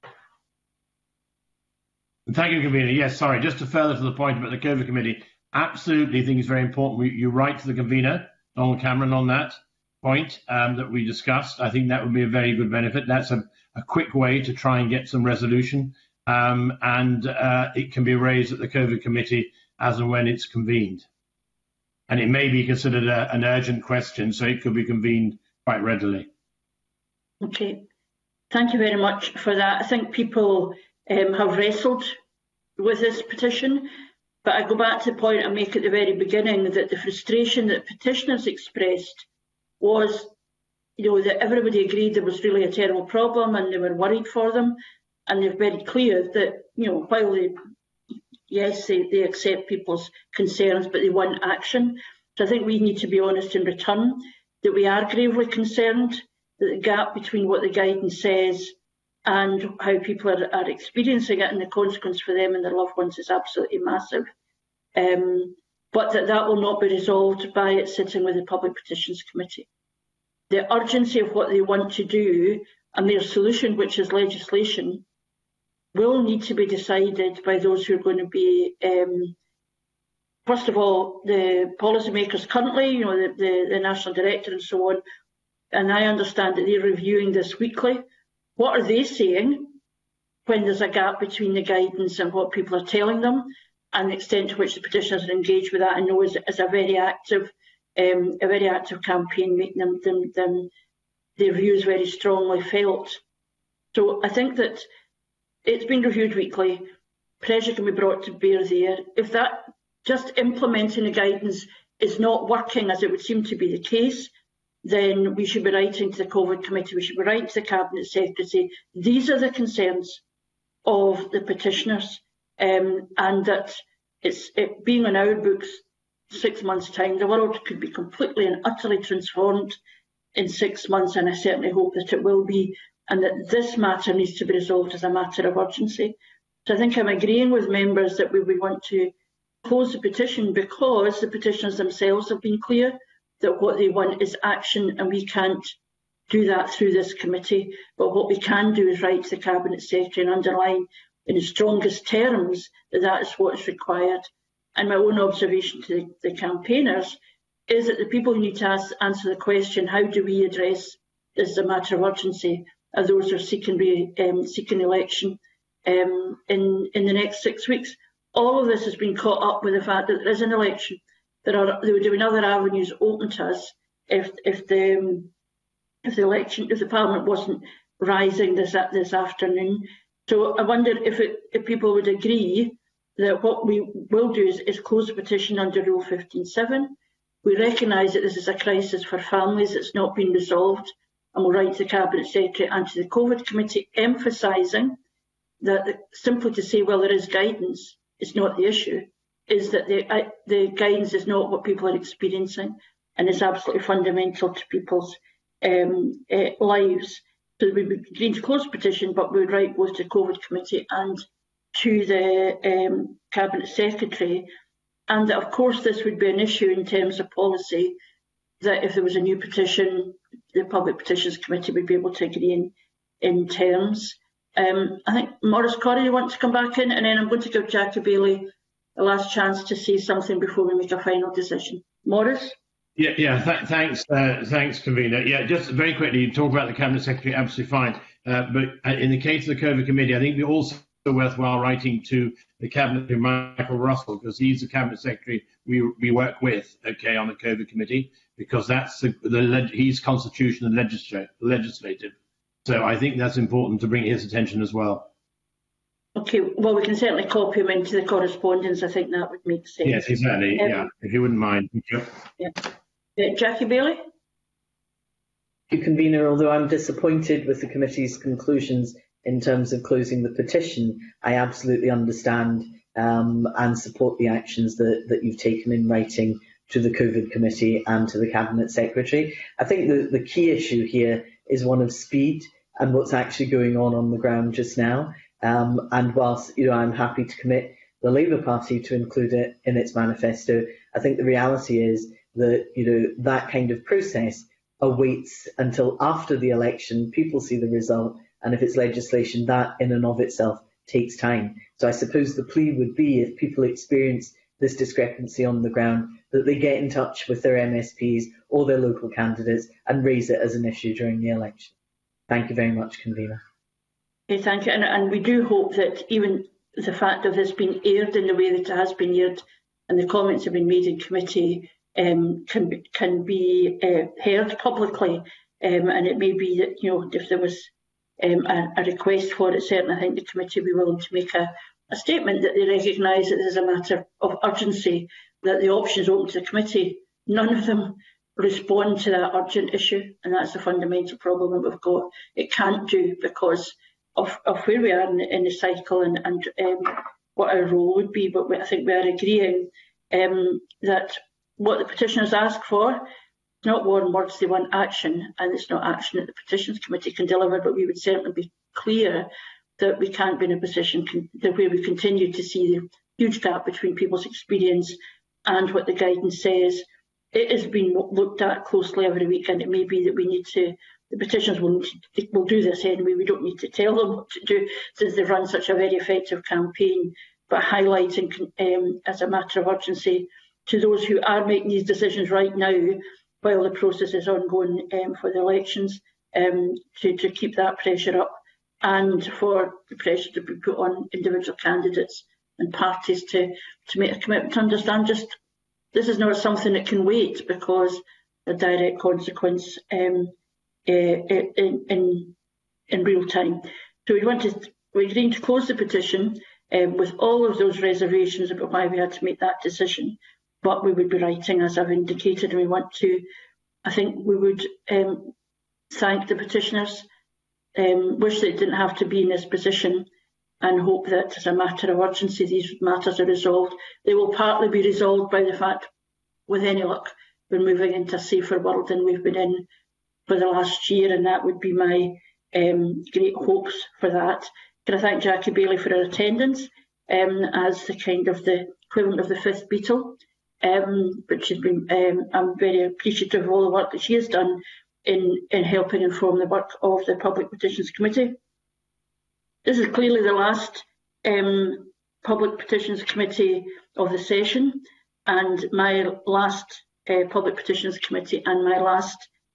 Thank you, convener. Yes, sorry, just to further to the point about the COVID committee, absolutely think it's very important. You write to the convener, Donald Cameron, on that point that we discussed. I think that would be a very good benefit. That's a quick way to try and get some resolution, and it can be raised at the COVID committee as and when it's convened. And it may be considered an urgent question, so it could be convened quite readily. Okay, thank you very much for that. I think people have wrestled with this petition. But I go back to the point I make at the very beginning, that the frustration that petitioners expressed was, that everybody agreed there was really a terrible problem and they were worried for them. And they're very clear that, while they accept people's concerns, but they want action. So I think we need to be honest in return that we are gravely concerned that the gap between what the guidance says and how people are experiencing it and the consequence for them and their loved ones is absolutely massive. But that will not be resolved by it sitting with the Public Petitions Committee. The urgency of what they want to do and their solution, which is legislation, will need to be decided by those who are going to be, first of all, the policymakers currently, the National Director and so on. And I understand that they're reviewing this weekly. What are they saying when there's a gap between the guidance and what people are telling them, and the extent to which the petitioners are engaged with that? I know is a very active campaign, making them their views very strongly felt. So I think that it's been reviewed weekly. Pressure can be brought to bear there. If that just implementing the guidance is not working, as it would seem to be the case, then we should be writing to the COVID committee, we should be writing to the Cabinet Secretary. These are the concerns of the petitioners, and that it being on our books 6 months' time, the world could be completely and utterly transformed in 6 months, and I certainly hope that it will be, and that this matter needs to be resolved as a matter of urgency. So I think I'm agreeing with members that we want to close the petition, because the petitioners themselves have been clear that what they want is action, and we can't do that through this committee. But what we can do is write to the Cabinet Secretary and underline in the strongest terms that that is what is required. And my own observation to the campaigners is that the people who need to answer the question, how do we address this as a matter of urgency, are those who are seeking election in the next 6 weeks. All of this has been caught up with the fact that there is an election. There would have been other avenues open to us if the Parliament wasn't rising this afternoon. So I wonder if people would agree that what we will do is close the petition under Rule 15.7. We recognise that this is a crisis for families that's not been resolved, and we'll write to the Cabinet Secretary and to the COVID Committee, emphasising that simply to say, well, there is guidance, is not the issue, is that the guidance is not what people are experiencing and is absolutely fundamental to people's lives. So we would agree to close the petition, but we would write both to the COVID Committee and to the Cabinet Secretary. And that, of course, this would be an issue in terms of policy, that if there was a new petition, the Public Petitions Committee would be able to agree in terms. I think Maurice Corrie wants to come back in, and then I'm going to give Jackie Bailey a last chance to say something before we make a final decision. Maurice? Thanks, Convener. Yeah, just very quickly, you talk about the Cabinet Secretary, absolutely fine. But in the case of the COVID Committee, I think we also worthwhile writing to the Cabinet to Michael Russell, because he's the Cabinet Secretary we work with, okay, on the COVID Committee, because that's he's constitutional and legislative. So I think that's important to bring his attention as well. Okay, well, we can certainly copy him into the correspondence. I think that would make sense. Yes, exactly. Yeah, if you wouldn't mind. Yeah. Jackie Bailey? Thank you, Convener. Although I'm disappointed with the committee's conclusions in terms of closing the petition, I absolutely understand and support the actions that you've taken in writing to the COVID Committee and to the Cabinet Secretary. I think the key issue here is one of speed and what's actually going on the ground just now. And whilst I'm happy to commit the Labour Party to include it in its manifesto, I think the reality is that that kind of process awaits until after the election, people see the result, and if it's legislation, that in and of itself takes time. So I suppose the plea would be, if people experience this discrepancy on the ground, that they get in touch with their MSPs or their local candidates and raise it as an issue during the election. Thank you very much, Convener. Okay, thank you. And we do hope that even the fact of this being aired in the way that it has been aired and the comments have been made in committee can be heard publicly. And it may be that, if there was a request for it, certainly I think the committee will be willing to make a statement that they recognise that this is a matter of urgency, that the options open to the committee, none of them respond to that urgent issue, and that's the fundamental problem that we've got. It can't do because of where we are in the cycle and what our role would be, but I think we are agreeing that what the petitioners ask for is not warm words, they want action, and it's not action that the Petitions Committee can deliver, but we would certainly be clear that we can't be in a position where we continue to see the huge gap between people's experience and what the guidance says. It is being looked at closely every week, and it may be that we need to, the petitioners will do this anyway, we don't need to tell them what to do since they've run such a very effective campaign, but highlighting as a matter of urgency to those who are making these decisions right now while the process is ongoing for the elections, to keep that pressure up, and for the pressure to be put on individual candidates and parties to make a commitment to understand just this is not something that can wait because a direct consequence in real time. So we're agreeing to close the petition with all of those reservations about why we had to make that decision, but we would be writing, as I've indicated, and we want to, I think we would thank the petitioners, wish they didn't have to be in this position, and hope that as a matter of urgency these matters are resolved. They will partly be resolved by the fact, with any luck, we're moving into a safer world than we've been in for the last year, and that would be my great hopes for that. Can I thank Jackie Bailey for her attendance as the kind of the equivalent of the fifth Beatle, but she's been, I'm very appreciative of all the work that she has done in helping inform the work of the Public Petitions Committee. This is clearly the last Public Petitions Committee of the session, and my last Public Petitions Committee, and my last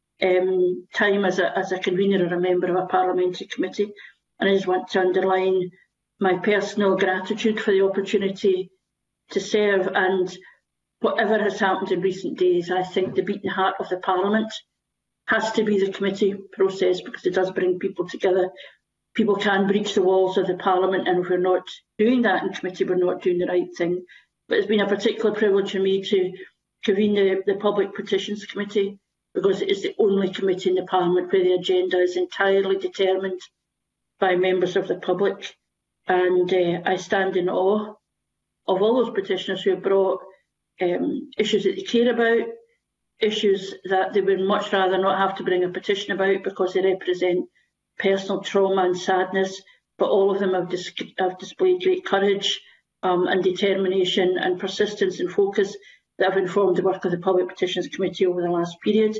time as a convener or a member of a parliamentary committee. And I just want to underline my personal gratitude for the opportunity to serve, and whatever has happened in recent days, I think the beating heart of the Parliament has to be the committee process, because it does bring people together. People can breach the walls of the Parliament, and if we're not doing that in committee, we're not doing the right thing. But it's been a particular privilege for me to convene the Public Petitions Committee, because it is the only committee in the Parliament where the agenda is entirely determined by members of the public. And I stand in awe of all those petitioners who have brought issues that they care about, issues that they would much rather not have to bring a petition about because they represent personal trauma and sadness, but all of them have displayed great courage and determination and persistence and focus that have informed the work of the Public Petitions Committee over the last period.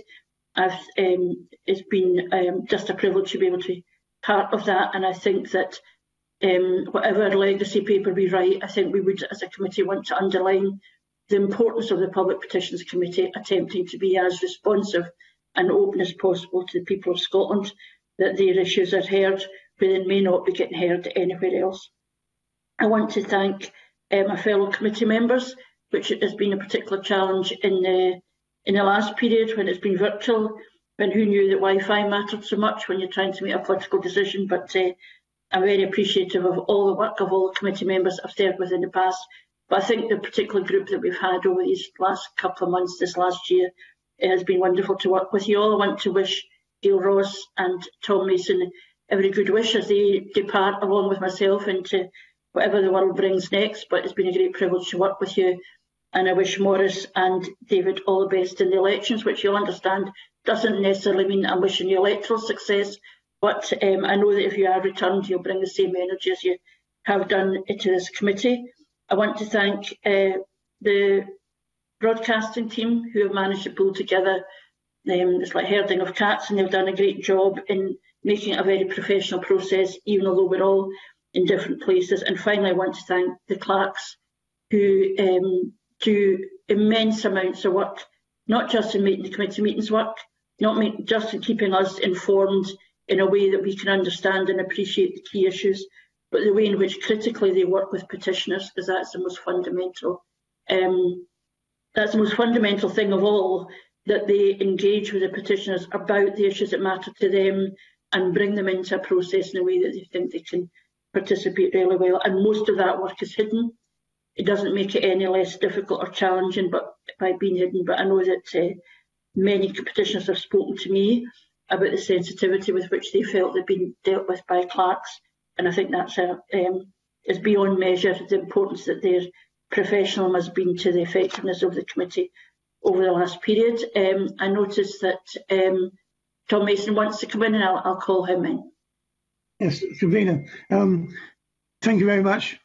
It's been just a privilege to be able to be part of that, and I think that whatever legacy paper we write, I think we would as a committee want to underline the importance of the Public Petitions Committee attempting to be as responsive and open as possible to the people of Scotland, that their issues are heard where they may not be getting heard anywhere else. I want to thank my fellow committee members, which has been a particular challenge in the last period when it's been virtual, when who knew that Wi-Fi mattered so much when you're trying to make a political decision, but I'm very appreciative of all the work of all the committee members I've served with in the past. But I think the particular group that we've had over these last couple of months, this last year, it has been wonderful to work with you all. I want to wish Gail Ross and Tom Mason every good wish as they depart along with myself into whatever the world brings next, but it's been a great privilege to work with you, and I wish Maurice and David all the best in the elections, which you'll understand doesn't necessarily mean I'm wishing you electoral success, but I know that if you are returned you'll bring the same energy as you have done to this committee. I want to thank the broadcasting team who have managed to pull together, it's like herding of cats, and they've done a great job in making it a very professional process, even although we're all in different places. And finally, I want to thank the clerks who do immense amounts of work, not just in making the committee meetings work, not just in keeping us informed in a way that we can understand and appreciate the key issues, but the way in which critically they work with petitioners, because that's the most fundamental. That's the most fundamental thing of all, that they engage with the petitioners about the issues that matter to them and bring them into a process in a way that they think they can participate really well. And most of that work is hidden. It doesn't make it any less difficult or challenging by being hidden, but I know that many petitioners have spoken to me about the sensitivity with which they felt they've been dealt with by clerks, and I think that's is beyond measure the importance that their professionalism has been to the effectiveness of the committee over the last period. I noticed that Tom Mason wants to come in, and I'll call him in. Yes, convener. Thank you very much.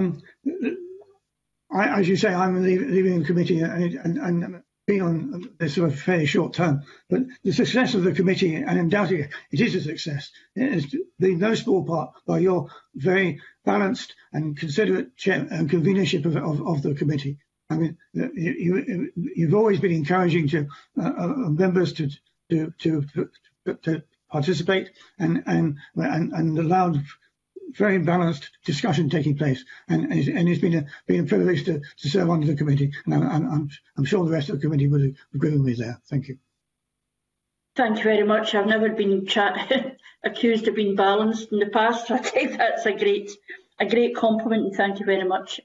As you say, I'm leaving the committee and been on this sort of fairly short term. But the success of the committee, and undoubtedly it is a success, it has been no small part by your very balanced and considerate chair and convenership of the committee. I mean, you've always been encouraging to members to participate and allowed very balanced discussion taking place, and it's been a privilege to serve under the committee, and I'm sure the rest of the committee will agree with me there. Thank you. Thank you very much. I've never been accused of being balanced in the past, so I think that's a great compliment, and thank you very much.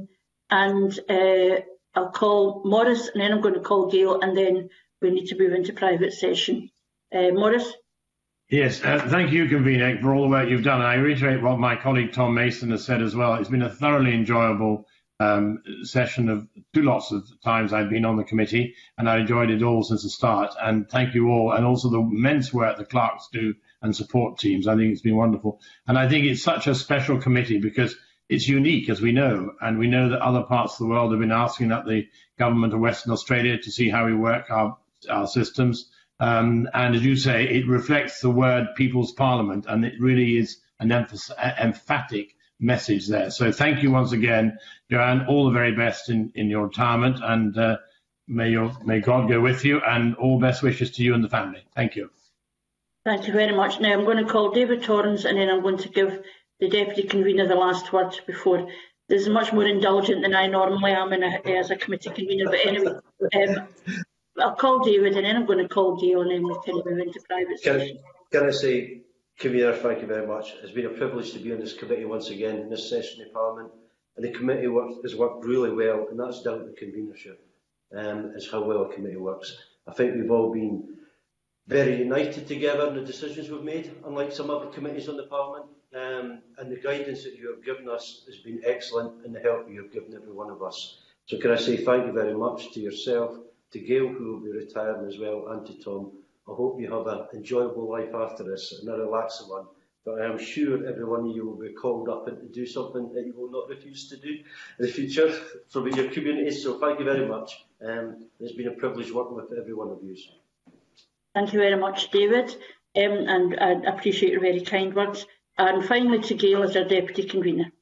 I'll call Maurice, and then I'm going to call Gail, and then we need to move into private session. Maurice? Yes, thank you, convener, for all the work you've done. And I reiterate what my colleague Tom Mason has said as well. It's been a thoroughly enjoyable session of lots of times I've been on the committee, and I enjoyed it all since the start. And thank you all, and also the immense work the clerks do and support teams. I think it's been wonderful. And I think it's such a special committee because it's unique, as we know, and we know that other parts of the world have been asking at the government of Western Australia to see how we work our systems. And as you say, it reflects the word People's Parliament, and it really is an emphatic message there. So thank you once again, Joanne. All the very best in your retirement, and may God go with you, and all best wishes to you and the family. Thank you. Thank you very much. Now I'm going to call David Torrance, and then I'm going to give the Deputy Convener the last word before. This is much more indulgent than I normally am as a committee convener, but anyway. I'll call David, and then I'm going to call Gail, and then we can move into private session. Can I say, Convener, thank you very much. It's been a privilege to be on this committee once again in this session of Parliament, and the committee has worked really well, and that's down to the convenership. Is how well a committee works. I think we've all been very united together in the decisions we've made, unlike some other committees on the Parliament. And the guidance that you have given us has been excellent, and the help you have given every one of us. So can I say thank you very much to yourself, to Gail, who will be retiring as well, and to Tom. I hope you have an enjoyable life after this, and a relaxing one. But I am sure every one of you will be called up and to do something that you will not refuse to do in the future for your community. So thank you very much. It's been a privilege working with every one of you. Thank you very much, David, and I appreciate your very kind words. And finally to Gail as our Deputy Convener.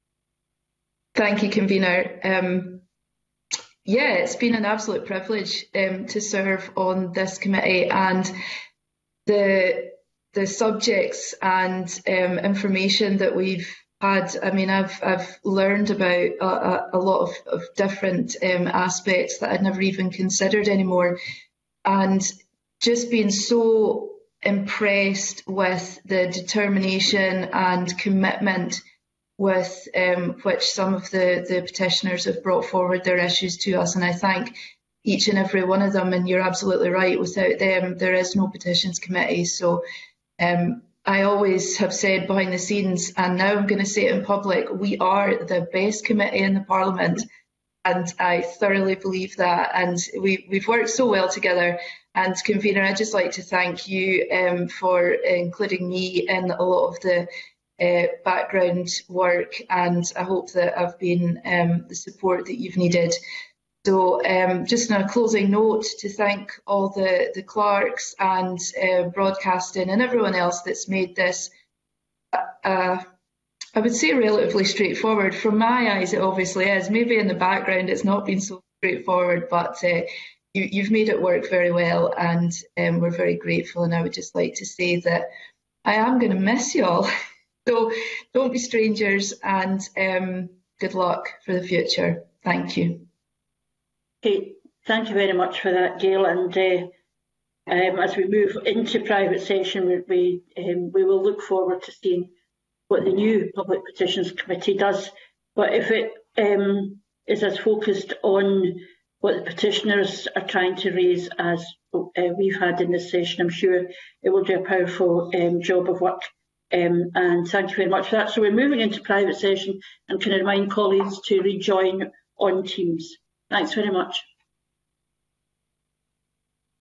Thank you, Convener. Yeah, it's been an absolute privilege to serve on this committee, and the subjects and information that we've had. I mean, I've learned about a lot of different aspects that I'd never even considered anymore, and just been so impressed with the determination and commitment with which some of the petitioners have brought forward their issues to us, and I thank each and every one of them. And you're absolutely right, without them there is no petitions committee. So I always have said behind the scenes, and now I'm going to say it in public, we are the best committee in the Parliament, and I thoroughly believe that, and we've worked so well together. And Convener, I'd just like to thank you for including me in a lot of the background work, and I hope that I've been the support that you've needed. So just on a closing note, to thank all the clerks and broadcasting and everyone else that's made this, I would say, relatively straightforward. From my eyes, it obviously is. Maybe in the background it's not been so straightforward, but you've made it work very well, and we're very grateful. And I would just like to say that I am going to miss you all. So don't be strangers, and good luck for the future. Thank you. Okay, thank you very much for that, Gail. And as we move into private session, we will look forward to seeing what the new Public Petitions Committee does. But if it is as focused on what the petitioners are trying to raise as we've had in this session, I'm sure it will do a powerful job of work. And thank you very much for that. So we're moving into private session, and can I remind colleagues to rejoin on Teams. Thanks very much.